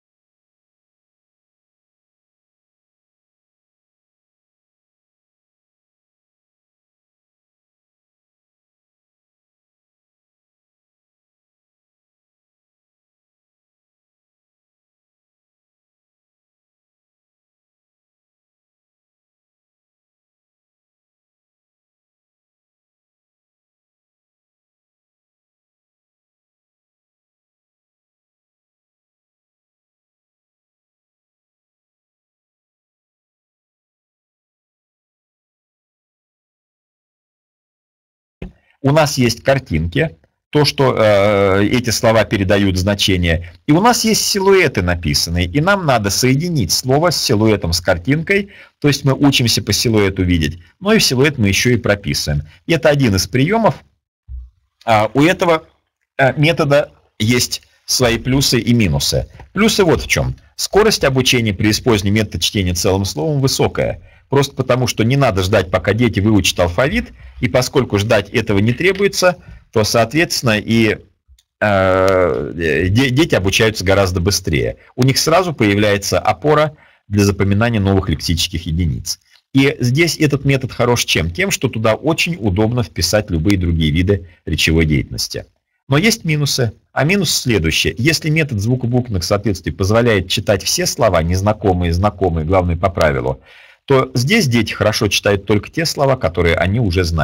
У нас есть картинки, то, что э, эти слова передают значение, и у нас есть силуэты написанные, и нам надо соединить слово с силуэтом, с картинкой, то есть мы учимся по силуэту видеть, но и силуэт мы еще и прописываем. И это один из приемов. А у этого метода есть свои плюсы и минусы. Плюсы вот в чем. Скорость обучения при использовании метода чтения целым словом высокая. Просто потому, что не надо ждать, пока дети выучат алфавит, и поскольку ждать этого не требуется, то, соответственно, и э, дети обучаются гораздо быстрее. У них сразу появляется опора для запоминания новых лексических единиц. И здесь этот метод хорош чем? Тем, что туда очень удобно вписать любые другие виды речевой деятельности. Но есть минусы. А минус следующий. Если метод звукобуквенных соответствий позволяет читать все слова, незнакомые, знакомые, главное по правилу, то здесь дети хорошо читают только те слова, которые они уже знают.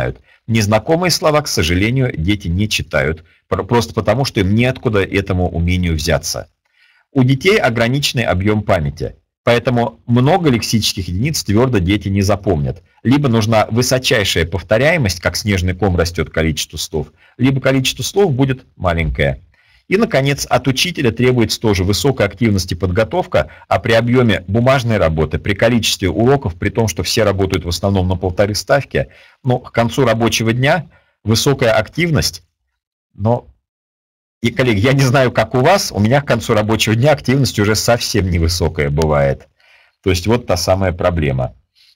Незнакомые слова, к сожалению, дети не читают, просто потому что им неоткуда этому умению взяться. У детей ограниченный объем памяти, поэтому много лексических единиц твердо дети не запомнят. Либо нужна высочайшая повторяемость, как снежный ком растет количество слов, либо количество слов будет маленькое. И, наконец, от учителя требуется тоже высокая активность и подготовка, а при объеме бумажной работы, при количестве уроков, при том, что все работают в основном на полторы ставки, ну, к концу рабочего дня высокая активность, но, и, коллеги, я не знаю, как у вас, у меня к концу рабочего дня активность уже совсем невысокая бывает. То есть вот та самая проблема.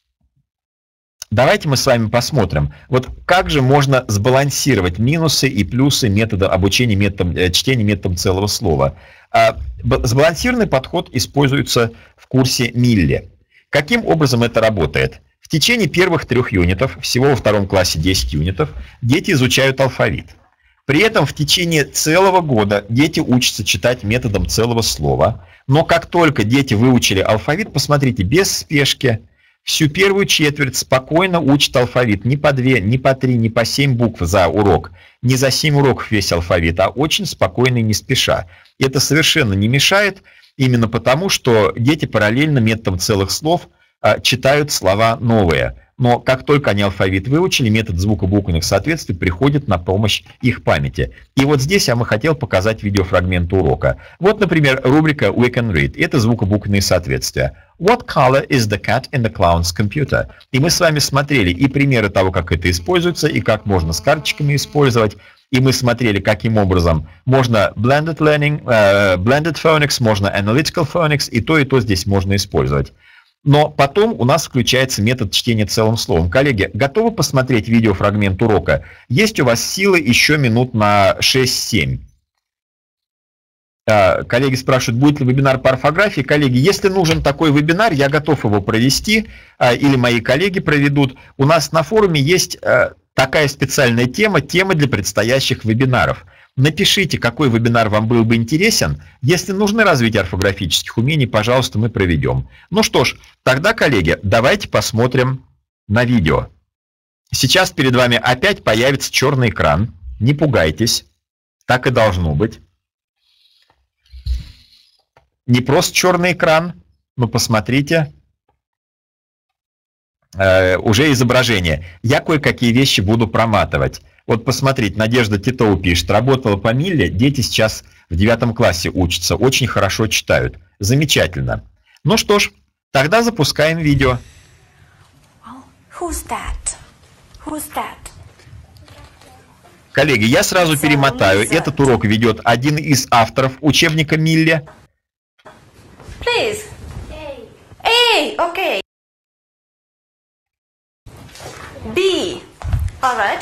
Давайте мы с вами посмотрим, вот как же можно сбалансировать минусы и плюсы метода обучения методом, чтения методом целого слова. Сбалансированный подход используется в курсе Милли. Каким образом это работает? В течение первых трех юнитов, всего во втором классе десять юнитов, дети изучают алфавит. При этом в течение целого года дети учатся читать методом целого слова, но как только дети выучили алфавит, посмотрите, без спешки, всю первую четверть спокойно учат алфавит, не по две, не по три, не по семь букв за урок, не за семь уроков весь алфавит, а очень спокойно и не спеша. И это совершенно не мешает, именно потому, что дети параллельно методом целых слов а, читают слова новые. Но как только они алфавит выучили, метод звукобуквенных соответствий приходит на помощь их памяти. И вот здесь я бы хотел показать видеофрагмент урока. Вот, например, рубрика We Can Read. Это звукобуквенные соответствия. What color is the cat in the clown's computer? И мы с вами смотрели и примеры того, как это используется, и как можно с карточками использовать. И мы смотрели, каким образом можно blended learning, uh, blended phonics, можно analytical phonics, и то, и то здесь можно использовать. Но потом у нас включается метод чтения целым словом. Коллеги, готовы посмотреть видеофрагмент урока? Есть у вас силы еще минут на шесть-семь. Коллеги спрашивают, будет ли вебинар по орфографии. Коллеги, если нужен такой вебинар, я готов его провести, или мои коллеги проведут. У нас на форуме есть такая специальная тема, тема для предстоящих вебинаров. Напишите, какой вебинар вам был бы интересен. Если нужны развитие орфографических умений, пожалуйста, мы проведем. Ну что ж, тогда, коллеги, давайте посмотрим на видео. Сейчас перед вами опять появится черный экран. Не пугайтесь, так и должно быть. Не просто черный экран, но посмотрите, э, уже изображение. Я кое-какие вещи буду проматывать. Вот посмотрите, Надежда Титова пишет, работала по Милле, дети сейчас в девятом классе учатся, очень хорошо читают. Замечательно. Ну что ж, тогда запускаем видео. Who's that? Who's that? Коллеги, я сразу перемотаю. Этот урок ведет один из авторов учебника Милле. Please. A. A, okay. B. All right.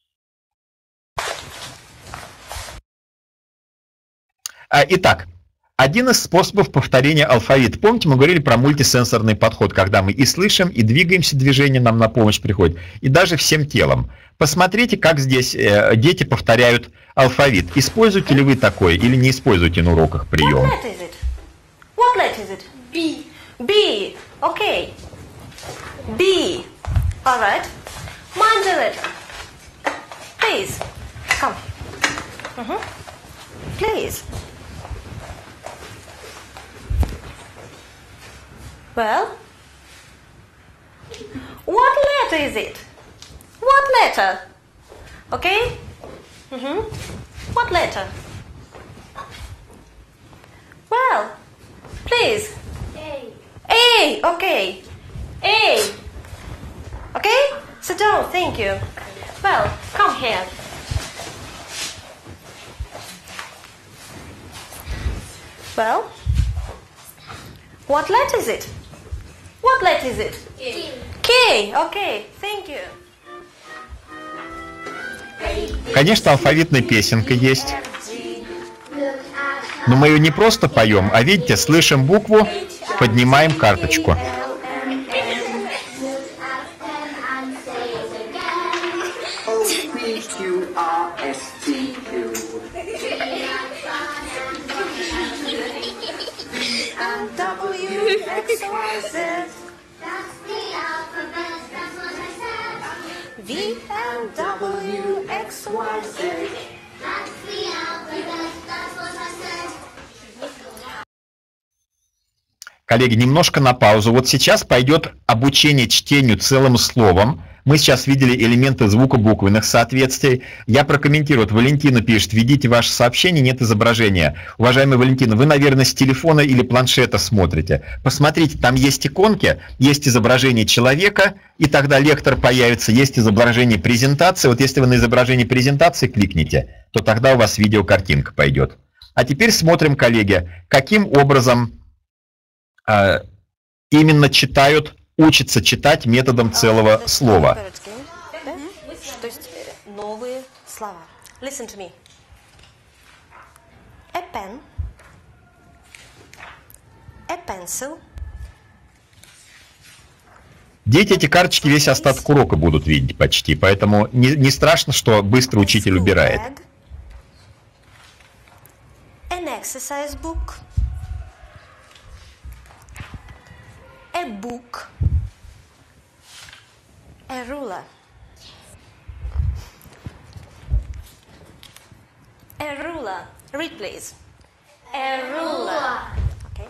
Итак, один из способов повторения алфавита. Помните, мы говорили про мультисенсорный подход, когда мы и слышим, и двигаемся, движение нам на помощь приходит, и даже всем телом. Посмотрите, как здесь э, дети повторяют алфавит. Используете ли вы такое или не используете на уроках прием? What letter is it? What letter is it? B. B. Okay. B. All right. Mind the letter. Please. Come. Mm-hmm. Please. Well, what letter is it? What letter? Okay? Mm-hmm. What letter? Well, please. A. A, okay. A. Okay? Sit down, thank you. Well, come here. Well, what letter is it? What letter is it? K. K, okay, thank you. Конечно, алфавитная песенка есть. Но мы ее не просто поем, а видите, слышим букву, поднимаем карточку. V and W, X, Y, Z. Коллеги, немножко на паузу. Вот сейчас пойдет обучение чтению целым словом. Мы сейчас видели элементы звукобуквенных соответствий. Я прокомментирую. Вот Валентина пишет: введите ваше сообщение, нет изображения. Уважаемая Валентина, вы, наверное, с телефона или планшета смотрите. Посмотрите, там есть иконки, есть изображение человека, и тогда лектор появится, есть изображение презентации. Вот если вы на изображение презентации кликните, то тогда у вас видеокартинка пойдет. А теперь смотрим, коллеги, каким образом э, именно читают, учатся читать методом целого слова. То есть новые слова. Listen to me. A pen, a pencil. Дети эти карточки весь остаток урока будут видеть почти, поэтому не, не страшно, что быстро учитель убирает. An exercise book. A book. A ruler. A ruler. Read, please. A ruler. Okay.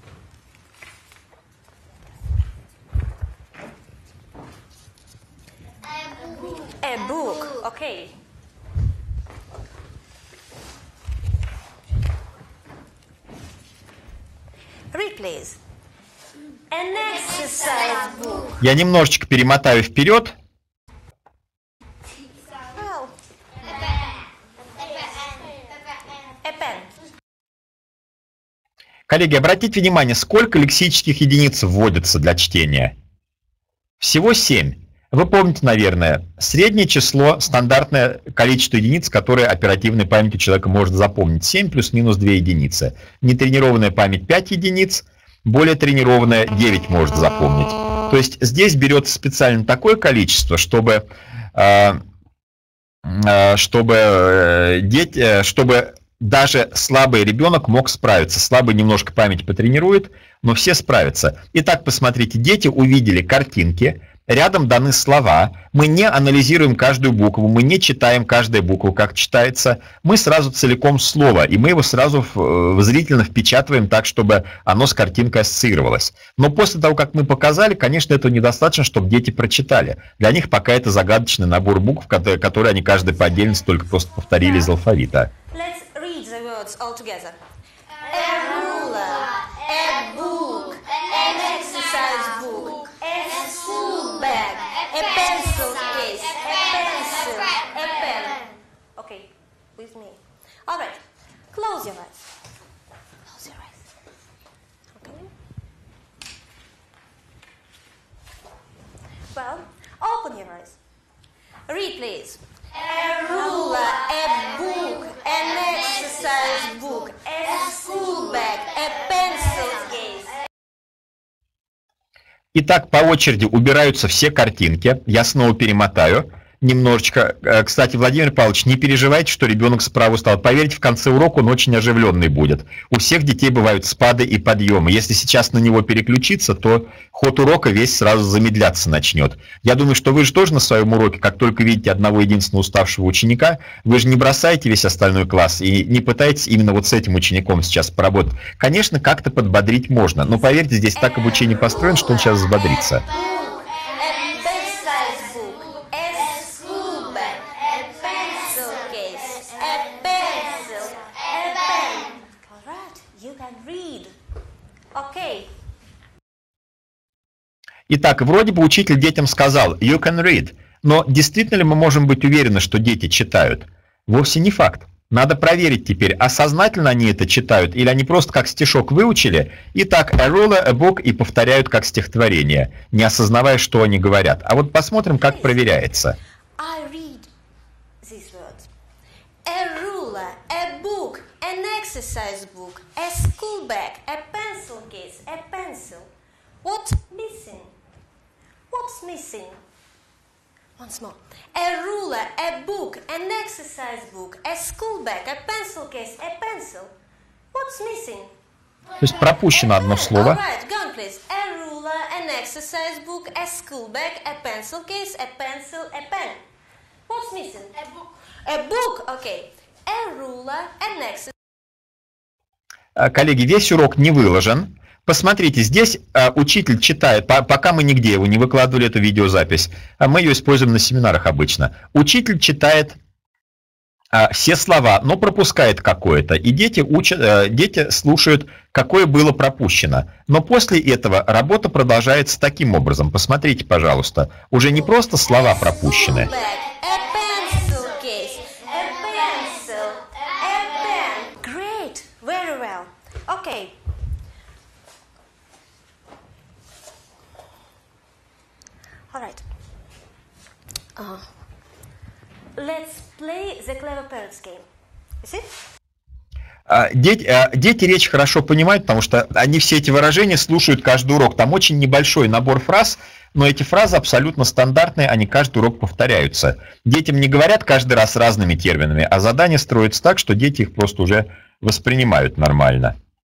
A book. Okay. Read, please. An exercise book. Я немножечко перемотаю вперед. Well, a pen. Коллеги, обратите внимание, сколько лексических единиц вводится для чтения? Всего семь. Вы помните, наверное, среднее число, стандартное количество единиц, которое оперативной памятью человека может запомнить. семь плюс-минус две единицы. Нетренированная память пять единиц, более тренированная девять может запомнить. То есть здесь берется специально такое количество, чтобы, чтобы, дети, чтобы даже слабый ребенок мог справиться. Слабый немножко память потренирует, но все справятся. Итак, посмотрите, дети увидели картинки. Рядом даны слова, мы не анализируем каждую букву, мы не читаем каждую букву, как читается, мы сразу целиком слово, и мы его сразу зрительно впечатываем так, чтобы оно с картинкой ассоциировалось. Но после того, как мы показали, конечно, этого недостаточно, чтобы дети прочитали. Для них пока это загадочный набор букв, которые они каждый по отдельности только просто повторили из алфавита. Let's read the words all together. A ruler, a book, an exercise book, a school bag, a pencil case, a pencil, a pen. Okay, with me. All right, close your eyes. Close your eyes. Okay. Well, open your eyes. Read, please. A ruler, a book, an exercise book, a school bag, a pencil case. Итак, по очереди убираются все картинки. Я снова перемотаю немножечко. Кстати, Владимир Павлович, не переживайте, что ребенок справа устал. Поверьте, в конце урока он очень оживленный будет. У всех детей бывают спады и подъемы. Если сейчас на него переключиться, то ход урока весь сразу замедляться начнет. Я думаю, что вы же тоже на своем уроке, как только видите одного единственного уставшего ученика, вы же не бросаете весь остальной класс и не пытаетесь именно вот с этим учеником сейчас поработать. Конечно, как-то подбодрить можно, но поверьте, здесь так обучение построено, что он сейчас взбодрится. Итак, вроде бы учитель детям сказал «you can read», но действительно ли мы можем быть уверены, что дети читают? Вовсе не факт. Надо проверить теперь, а сознательно они это читают, или они просто как стишок выучили, и так «a ruler, a book» и повторяют как стихотворение, не осознавая, что они говорят. А вот посмотрим, как проверяется. I read these words. A ruler, a book, an exercise book, a school bag, a pencil case, a pencil. What's missing? What's missing? Once more. A ruler, a book, an exercise book, a school bag, a pencil case, a pencil. What's missing? То есть пропущено одно All слово. right, go on, please. countries. A ruler, an exercise book, a school bag, a pencil case, a pencil, a pen. What's missing? A book. A book, okay. A ruler, an exercise. Коллеги, весь урок не выложен. Посмотрите, здесь а, учитель читает, по, пока мы нигде его не выкладывали, эту видеозапись, а мы ее используем на семинарах обычно. Учитель читает а, все слова, но пропускает какое-то, и дети, учат, а, дети слушают, какое было пропущено. Но после этого работа продолжается таким образом. Посмотрите, пожалуйста, уже не просто слова пропущены. Okay. All right. Uh, let's play the clever parrots game. You see? Дети, дети речь хорошо понимают, потому что они все эти выражения слушают каждый урок. Там очень небольшой набор фраз, но эти фразы абсолютно стандартные, они каждый урок повторяются. Детям не говорят каждый раз разными терминами, а задания строятся так, что дети их просто уже воспринимают нормально.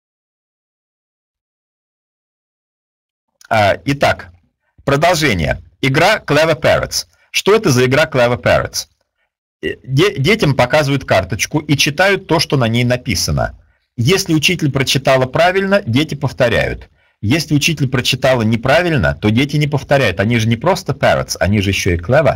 Итак, продолжение. Игра Clever Parrots. Что это за игра Clever Parrots? Детям показывают карточку и читают то, что на ней написано. Если учитель прочитала правильно, дети повторяют. Если учитель прочитала неправильно, то дети не повторяют. Они же не просто parrots, они же еще и clever.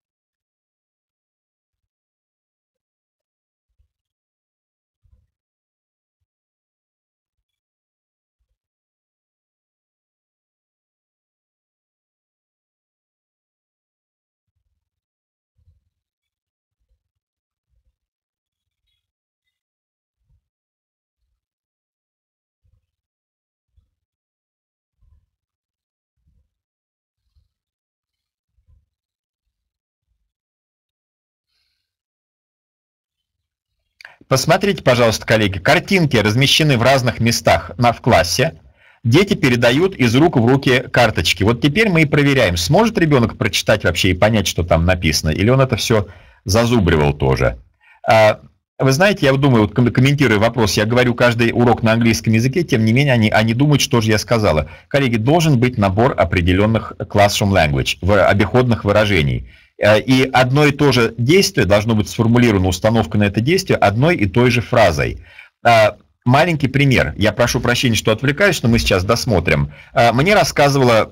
Посмотрите, пожалуйста, коллеги, картинки размещены в разных местах на, в классе. Дети передают из рук в руки карточки. Вот теперь мы и проверяем, сможет ребенок прочитать вообще и понять, что там написано, или он это все зазубривал тоже. Вы знаете, я думаю, вот комментируя вопрос, я говорю каждый урок на английском языке, тем не менее они, они думают, что же я сказала. Коллеги, должен быть набор определенных classroom language, обиходных выражений. И одно и то же действие должно быть сформулировано, установка на это действие одной и той же фразой. Маленький пример. Я прошу прощения, что отвлекаюсь, но мы сейчас досмотрим. Мне рассказывала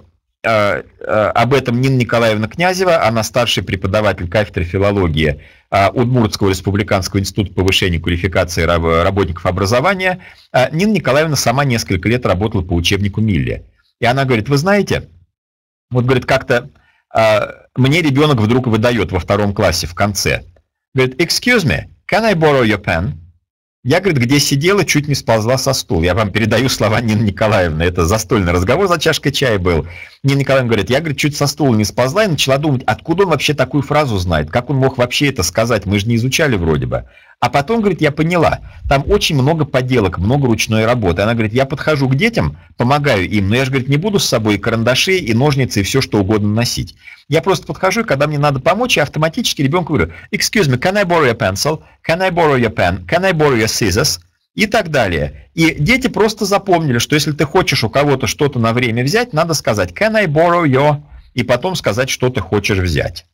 об этом Нина Николаевна Князева, она старший преподаватель кафедры филологии Удмуртского республиканского института повышения квалификации работников образования. Нина Николаевна сама несколько лет работала по учебнику Милли. И она говорит, вы знаете, вот говорит, как-то мне ребенок вдруг выдает во втором классе в конце. Говорит, excuse me, can I borrow your pen? Я, говорит, где сидела, чуть не сползла со стула. Я вам передаю слова Нины Николаевны. Это застольный разговор за чашкой чая был. Нина Николаевна говорит, я, говорит, чуть со стула не сползла и начала думать, откуда он вообще такую фразу знает, как он мог вообще это сказать, мы же не изучали вроде бы. А потом, говорит, я поняла, там очень много поделок, много ручной работы. Она говорит, я подхожу к детям, помогаю им, но я же, говорит, не буду с собой и карандаши, и ножницы, и все что угодно носить. Я просто подхожу, и когда мне надо помочь, я автоматически ребенку говорю, excuse me, can I borrow your pencil? Can I borrow your pen? Can I borrow your scissors? И так далее. И дети просто запомнили, что если ты хочешь у кого-то что-то на время взять, надо сказать can I borrow your, и потом сказать, что ты хочешь взять.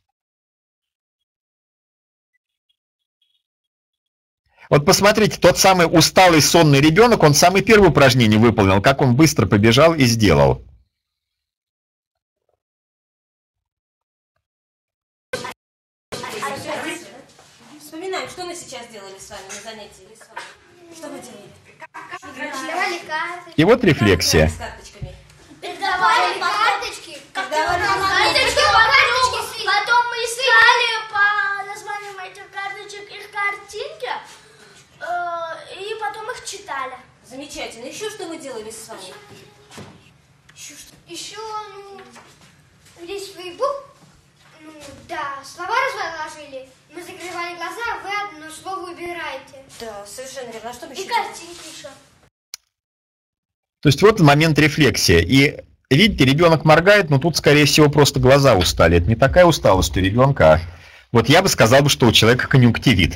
Вот посмотрите, тот самый усталый сонный ребенок, он самое первое упражнение выполнил, как он быстро побежал и сделал. Вспоминаем, что мы сейчас делали с вами на занятии. Что мы делали? Давали карточки. И вот рефлексия. С карточками. Давали карточки. Давали Карточки, карточки. Потом мы искали по названиям этих карточек их картинки. И потом их читали. Замечательно. Еще что мы делали с вами? Еще что? Еще, ну, весь фейсбук, ну, да, слова разложили. Мы закрывали глаза, вы одно слово выбираете. Да, совершенно верно. А что мы И еще делали? картинки еще. То есть вот момент рефлексии. И видите, ребенок моргает, но тут, скорее всего, просто глаза устали. Это не такая усталость у ребенка. Вот я бы сказал, что у человека конъюнктивит.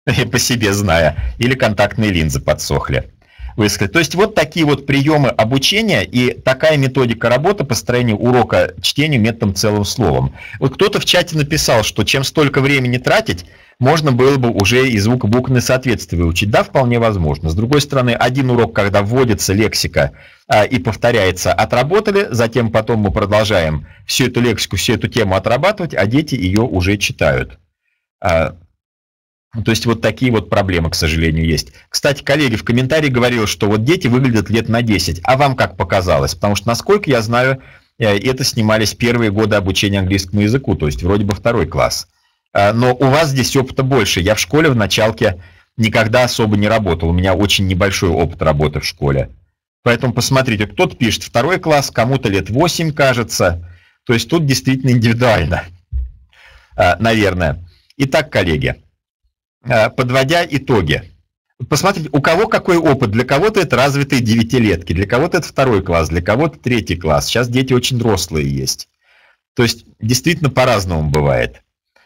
по себе зная, или контактные линзы подсохли. Высказать. То есть вот такие вот приемы обучения и такая методика работы построения урока чтению методом целым словом. Вот кто-то в чате написал, что чем столько времени тратить, можно было бы уже и звукобуквенное соответствие выучить. Да, вполне возможно. С другой стороны, один урок, когда вводится лексика а, и повторяется, отработали, затем потом мы продолжаем всю эту лексику, всю эту тему отрабатывать, а дети ее уже читают. А, То есть вот такие вот проблемы, к сожалению, есть. Кстати, коллеги, в комментарии говорил, что вот дети выглядят лет на десять. А вам как показалось? Потому что, насколько я знаю, это снимались первые годы обучения английскому языку, то есть вроде бы второй класс. Но у вас здесь опыта больше. Я в школе в началке никогда особо не работал. У меня очень небольшой опыт работы в школе. Поэтому посмотрите, кто-то пишет второй класс, кому-то лет восемь, кажется. То есть тут действительно индивидуально, наверное. Итак, коллеги. Подводя итоги. Посмотрите, у кого какой опыт. Для кого-то это развитые девятилетки, для кого-то это второй класс, для кого-то третий класс. Сейчас дети очень взрослые есть. То есть действительно по-разному бывает.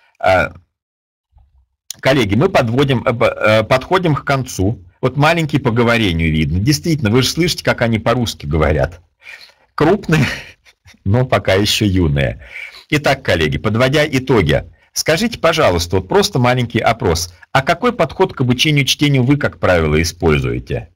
Коллеги, мы подводим, подходим к концу. Вот маленький по говорению видно. Действительно, вы же слышите, как они по-русски говорят. Крупные, но пока еще юные. Итак, коллеги, подводя итоги. Скажите, пожалуйста, вот просто маленький опрос. А какой подход к обучению чтению вы, как правило, используете?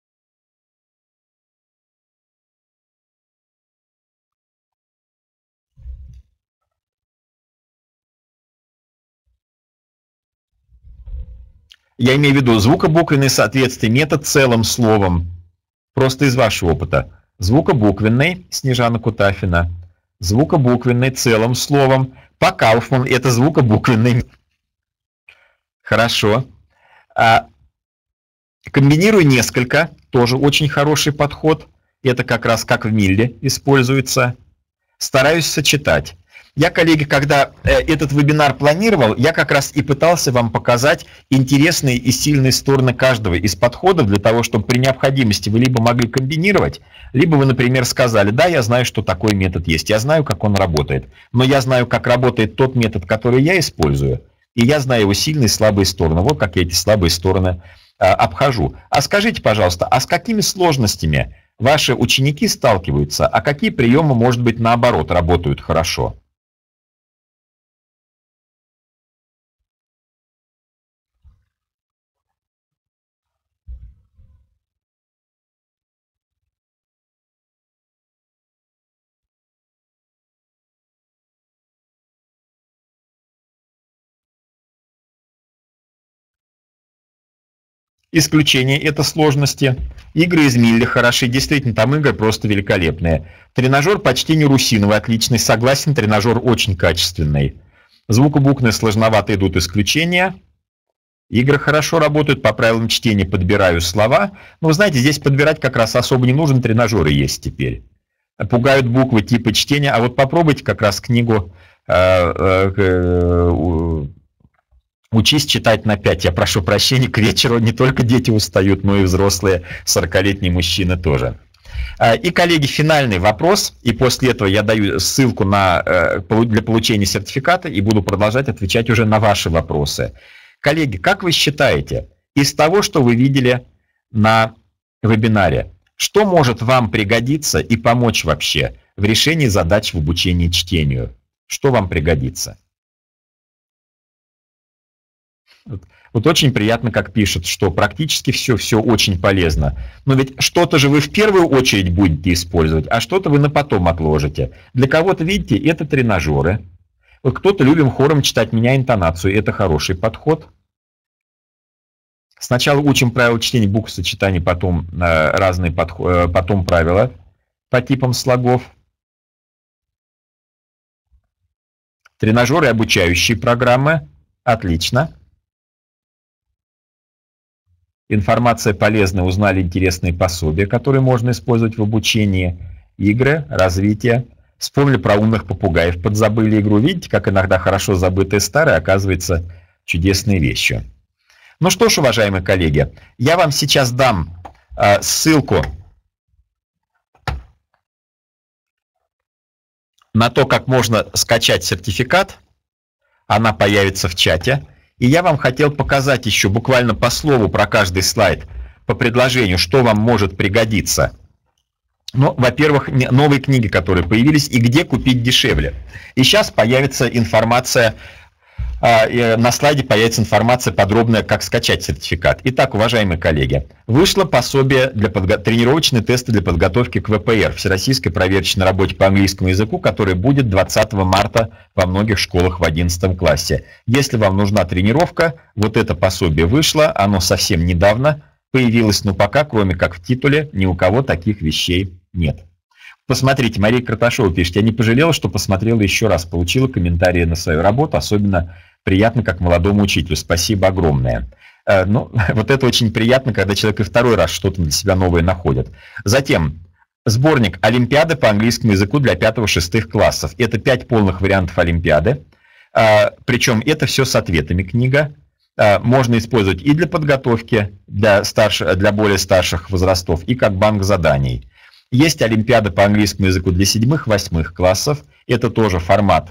Я имею в виду звукобуквенный соответствие, метод целым словом. Просто из вашего опыта. Звукобуквенный, Снежана Кутафина. Звукобуквенный целым словом. По Кауфман это звукобуквенный. Хорошо. А, комбинирую несколько. Тоже очень хороший подход. Это как раз как в Милле используется. Стараюсь сочетать. Я, коллеги, когда э, этот вебинар планировал, я как раз и пытался вам показать интересные и сильные стороны каждого из подходов для того, чтобы при необходимости вы либо могли комбинировать, либо вы, например, сказали, да, я знаю, что такой метод есть, я знаю, как он работает, но я знаю, как работает тот метод, который я использую, и я знаю его сильные и слабые стороны. Вот как я эти слабые стороны э, обхожу. А скажите, пожалуйста, а с какими сложностями ваши ученики сталкиваются, а какие приемы, может быть, наоборот, работают хорошо? Исключение – это сложности. Игры из Милли хороши, действительно, там игры просто великолепные. Тренажер по чтению Русинова отличный, согласен, тренажер очень качественный. Звукобуквенные сложновато идут исключения. Игры хорошо работают, по правилам чтения подбираю слова. Но вы знаете, здесь подбирать как раз особо не нужен, тренажеры есть теперь. Пугают буквы типа чтения, а вот попробуйте как раз книгу э, э, «Учись читать на пять». Я прошу прощения, к вечеру не только дети устают, но и взрослые сорокалетние мужчины тоже. И, коллеги, финальный вопрос, и после этого я даю ссылку на, для получения сертификата и буду продолжать отвечать уже на ваши вопросы. Коллеги, как вы считаете, из того, что вы видели на вебинаре, что может вам пригодиться и помочь вообще в решении задач в обучении чтению? Что вам пригодится? Вот очень приятно, как пишут, что практически все, все очень полезно. Но ведь что-то же вы в первую очередь будете использовать, а что-то вы на потом отложите. Для кого-то, видите, это тренажеры. Вот кто-то любим хором читать, меняя интонацию. Это хороший подход. Сначала учим правила чтения букв сочетаний, потом э, разные подход, потом правила по типам слогов. Тренажеры, обучающие программы. Отлично. Информация полезная, узнали интересные пособия, которые можно использовать в обучении. Игры, развитие. Вспомнили про умных попугаев, подзабыли игру. Видите, как иногда хорошо забытые старые оказывается чудесной вещью. Ну что ж, уважаемые коллеги, я вам сейчас дам э, ссылку на то, как можно скачать сертификат. Она появится в чате. И я вам хотел показать еще буквально по слову про каждый слайд, по предложению, что вам может пригодиться. Ну, во-первых, новые книги, которые появились, и где купить дешевле. И сейчас появится информация, на слайде появится информация подробная, как скачать сертификат. Итак, уважаемые коллеги, вышло пособие для подго... тренировочные тесты для подготовки к вэ пэ эр, Всероссийской проверочной работе по английскому языку, который будет двадцатого марта во многих школах в одиннадцатом классе. Если вам нужна тренировка, вот это пособие вышло, оно совсем недавно появилось, но пока, кроме как в титуле, ни у кого таких вещей нет. Посмотрите, Мария Карташова пишет, я не пожалела, что посмотрела еще раз, получила комментарии на свою работу, особенно приятно, как молодому учителю. Спасибо огромное. Ну, вот это очень приятно, когда человек и второй раз что-то для себя новое находит. Затем, сборник «Олимпиады по английскому языку для пятого-шестых классов». Это пять полных вариантов Олимпиады, причем это все с ответами книга. Можно использовать и для подготовки для, старше, для более старших возрастов, и как банк заданий. Есть Олимпиада по английскому языку для седьмых-восьмых классов. Это тоже формат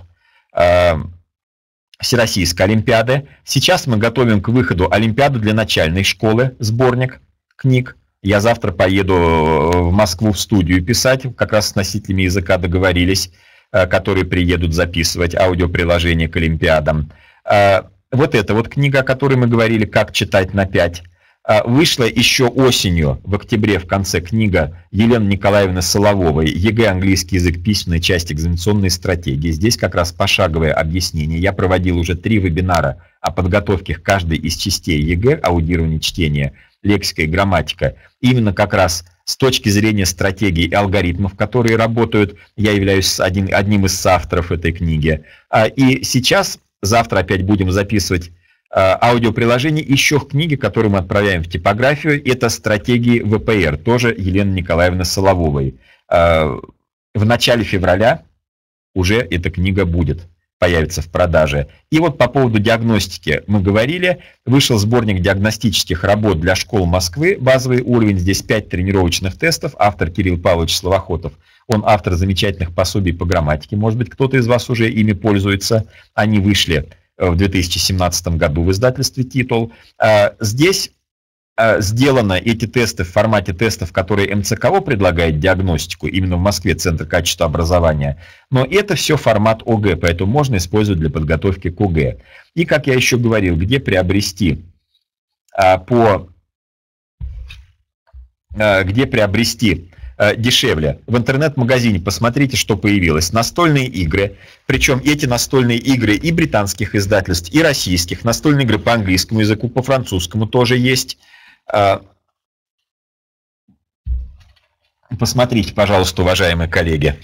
э, Всероссийской Олимпиады. Сейчас мы готовим к выходу Олимпиаду для начальной школы, сборник книг. Я завтра поеду в Москву в студию писать, как раз с носителями языка договорились, э, которые приедут записывать аудиоприложение к Олимпиадам. Э, вот эта вот книга, о которой мы говорили, «Как читать на пять». Вышла еще осенью, в октябре, в конце, книга Елены Николаевны Солововой «ЕГЭ, английский язык, письменная часть экзаменационной стратегии». Здесь как раз пошаговое объяснение. Я проводил уже три вебинара о подготовке к каждой из частей ЕГЭ, аудирование, чтение, лексика и грамматика. Именно как раз с точки зрения стратегий и алгоритмов, которые работают, я являюсь один, одним из соавторов этой книги. И сейчас, завтра опять будем записывать аудиоприложение, еще книги, которые мы отправляем в типографию, это «Стратегии вэ пэ эр», тоже Елены Николаевны Солововой. В начале февраля уже эта книга будет, появится в продаже. И вот по поводу диагностики мы говорили, вышел сборник диагностических работ для школ Москвы, базовый уровень, здесь пять тренировочных тестов, автор Кирилл Павлович Словохотов. Он автор замечательных пособий по грамматике, может быть, кто-то из вас уже ими пользуется, они вышли в две тысячи семнадцатом году в издательстве «Титул». Здесь сделаны эти тесты в формате тестов, которые эм цэ ка о предлагает диагностику, именно в Москве, Центр качества образования. Но это все формат о гэ, поэтому можно использовать для подготовки к о гэ. И, как я еще говорил, где приобрести по... где приобрести дешевле. В интернет-магазине посмотрите, что появилось. Настольные игры. Причем эти настольные игры и британских издательств, и российских. Настольные игры по английскому языку, по французскому тоже есть. Посмотрите, пожалуйста, уважаемые коллеги.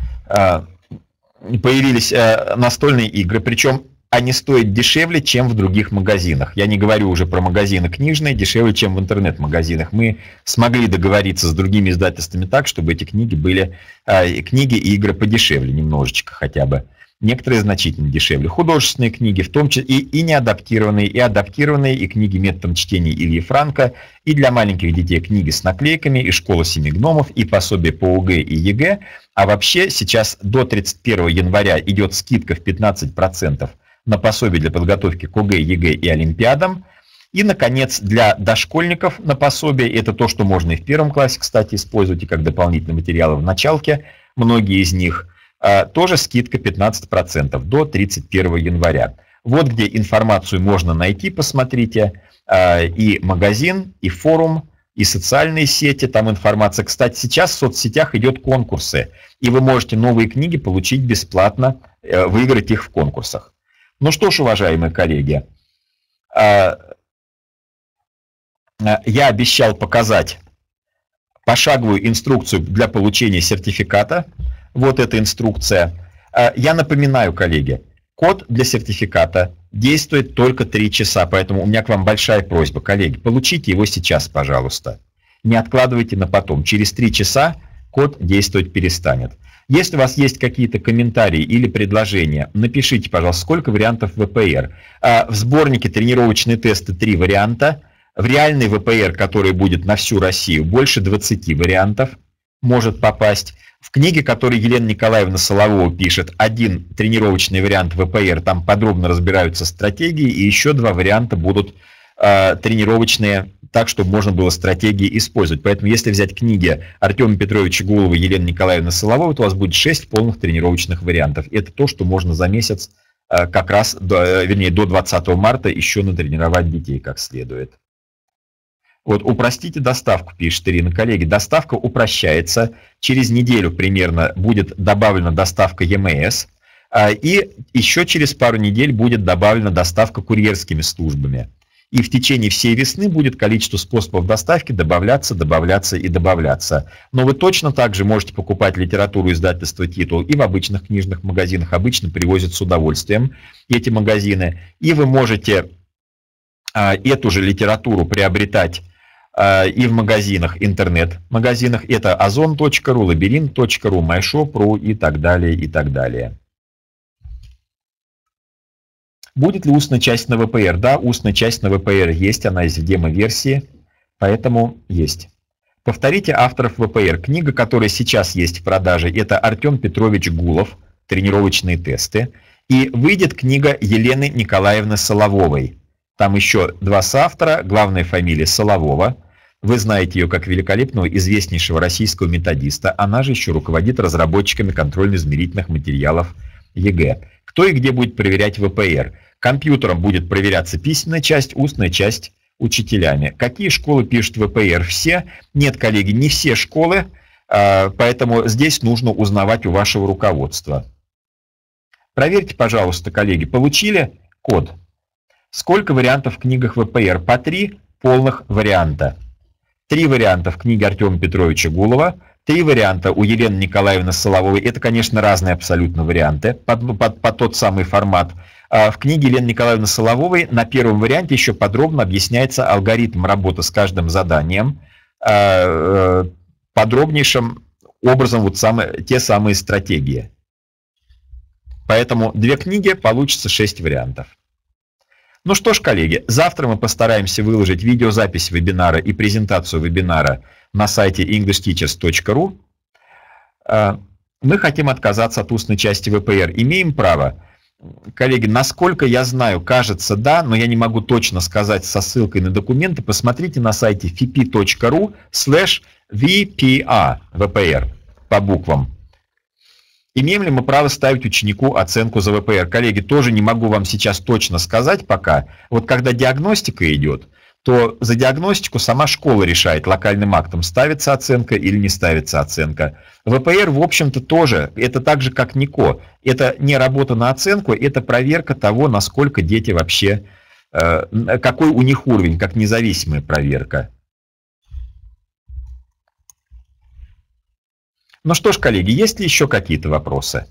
Появились настольные игры, причем они стоят дешевле, чем в других магазинах. Я не говорю уже про магазины книжные, дешевле, чем в интернет-магазинах. Мы смогли договориться с другими издательствами так, чтобы эти книги были, э, книги и игры подешевле немножечко хотя бы. Некоторые значительно дешевле. Художественные книги, в том числе и, и неадаптированные, и адаптированные, и книги методом чтения Ильи Франка, и для маленьких детей книги с наклейками, и школа семи гномов, и пособие по о гэ и е гэ. А вообще сейчас до тридцать первого января идет скидка в пятнадцать процентов на пособие для подготовки к о гэ, е гэ и олимпиадам. И, наконец, для дошкольников на пособие, это то, что можно и в первом классе, кстати, использовать, и как дополнительные материалы в началке, многие из них, тоже скидка пятнадцать процентов до тридцать первого января. Вот где информацию можно найти, посмотрите, и магазин, и форум, и социальные сети, там информация. Кстати, сейчас в соцсетях идет конкурсы, и вы можете новые книги получить бесплатно, выиграть их в конкурсах. Ну что ж, уважаемые коллеги, я обещал показать пошаговую инструкцию для получения сертификата. Вот эта инструкция. Я напоминаю, коллеги, код для сертификата действует только три часа, поэтому у меня к вам большая просьба, коллеги, получите его сейчас, пожалуйста. Не откладывайте на потом. Через три часа код действовать перестанет. Если у вас есть какие-то комментарии или предложения, напишите, пожалуйста, сколько вариантов вэ пэ эр. В сборнике тренировочные тесты три варианта. В реальный вэ пэ эр, который будет на всю Россию, больше двадцати вариантов. может попасть. В книге, которую Елена Николаевна Соловова пишет, один тренировочный вариант вэ пэ эр, там подробно разбираются стратегии, и еще два варианта будут э, тренировочные, так, чтобы можно было стратегии использовать. Поэтому, если взять книги Артема Петровича Гулова и Елены Николаевны Соловой, то у вас будет шесть полных тренировочных вариантов. Это то, что можно за месяц, э, как раз, до, вернее, до двадцатого марта еще натренировать детей как следует. Вот, упростите доставку, пишет Ирина. Коллеги, доставка упрощается. Через неделю примерно будет добавлена доставка е эм эс. И еще через пару недель будет добавлена доставка курьерскими службами. И в течение всей весны будет количество способов доставки добавляться, добавляться и добавляться. Но вы точно так же можете покупать литературу издательства «Титул» и в обычных книжных магазинах. Обычно привозят с удовольствием эти магазины. И вы можете эту же литературу приобретать и в магазинах, интернет-магазинах. Это озон точка ру, лабиринт точка ру, майшоп точка ру и так далее, и так далее. Будет ли устная часть на вэ пэ эр? Да, устная часть на вэ пэ эр есть, она есть в демо-версии, поэтому есть. Повторите авторов вэ пэ эр. Книга, которая сейчас есть в продаже, это Артем Петрович Гулов, «Тренировочные тесты». И выйдет книга Елены Николаевны Солововой. Там еще два соавтора, главная фамилия Соловова. Вы знаете ее как великолепного, известнейшего российского методиста. Она же еще руководит разработчиками контрольно-измерительных материалов е гэ э. Кто и где будет проверять вэ пэ эр? Компьютером будет проверяться письменная часть, устная часть учителями. Какие школы пишут вэ пэ эр? Все? Нет, коллеги, не все школы, поэтому здесь нужно узнавать у вашего руководства. Проверьте, пожалуйста, коллеги, получили код? Сколько вариантов в книгах вэ пэ эр? По три полных варианта. Три варианта в книге Артема Петровича Гулова, три варианта у Елены Николаевны Соловой. Это, конечно, разные абсолютно варианты под, под, под тот самый формат. В книге Елены Николаевны Соловой на первом варианте еще подробно объясняется алгоритм работы с каждым заданием, подробнейшим образом вот самые, те самые стратегии. Поэтому две книги, получится шесть вариантов. Ну что ж, коллеги, завтра мы постараемся выложить видеозапись вебинара и презентацию вебинара на сайте инглиш тичерс точка ру. Мы хотим отказаться от устной части вэ пэ эр. Имеем право? Коллеги, насколько я знаю, кажется, да, но я не могу точно сказать со ссылкой на документы. Посмотрите на сайте эф пи точка ру слэш ви пи эй вэ пэ эр по буквам. Имеем ли мы право ставить ученику оценку за вэ пэ эр? Коллеги, тоже не могу вам сейчас точно сказать пока. Вот когда диагностика идет, то за диагностику сама школа решает локальным актом, ставится оценка или не ставится оценка. вэ пэ эр, в общем-то, тоже, это так же, как НИКО. Это не работа на оценку, это проверка того, насколько дети вообще, э, какой у них уровень, как независимая проверка. Ну что ж, коллеги, есть ли еще какие-то вопросы?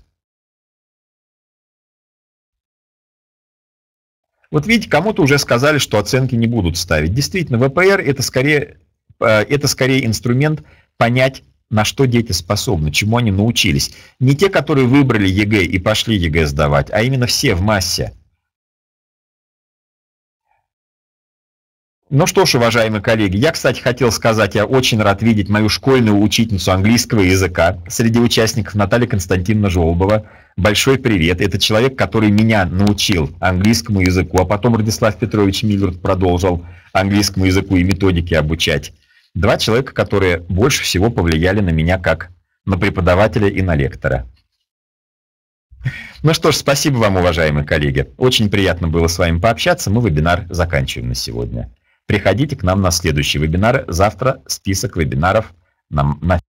Вот видите, кому-то уже сказали, что оценки не будут ставить. Действительно, вэ пэ эр это скорее, это скорее инструмент понять, на что дети способны, чему они научились. Не те, которые выбрали е гэ и пошли е гэ сдавать, а именно все в массе. Ну что ж, уважаемые коллеги, я, кстати, хотел сказать, я очень рад видеть мою школьную учительницу английского языка среди участников, Наталья Константиновна Жолобова. Большой привет. Это человек, который меня научил английскому языку, а потом Радислав Петрович Миллерд продолжил английскому языку и методики обучать. Два человека, которые больше всего повлияли на меня как на преподавателя и на лектора. Ну что ж, спасибо вам, уважаемые коллеги. Очень приятно было с вами пообщаться. Мы вебинар заканчиваем на сегодня. Приходите к нам на следующий вебинар. Завтра список вебинаров на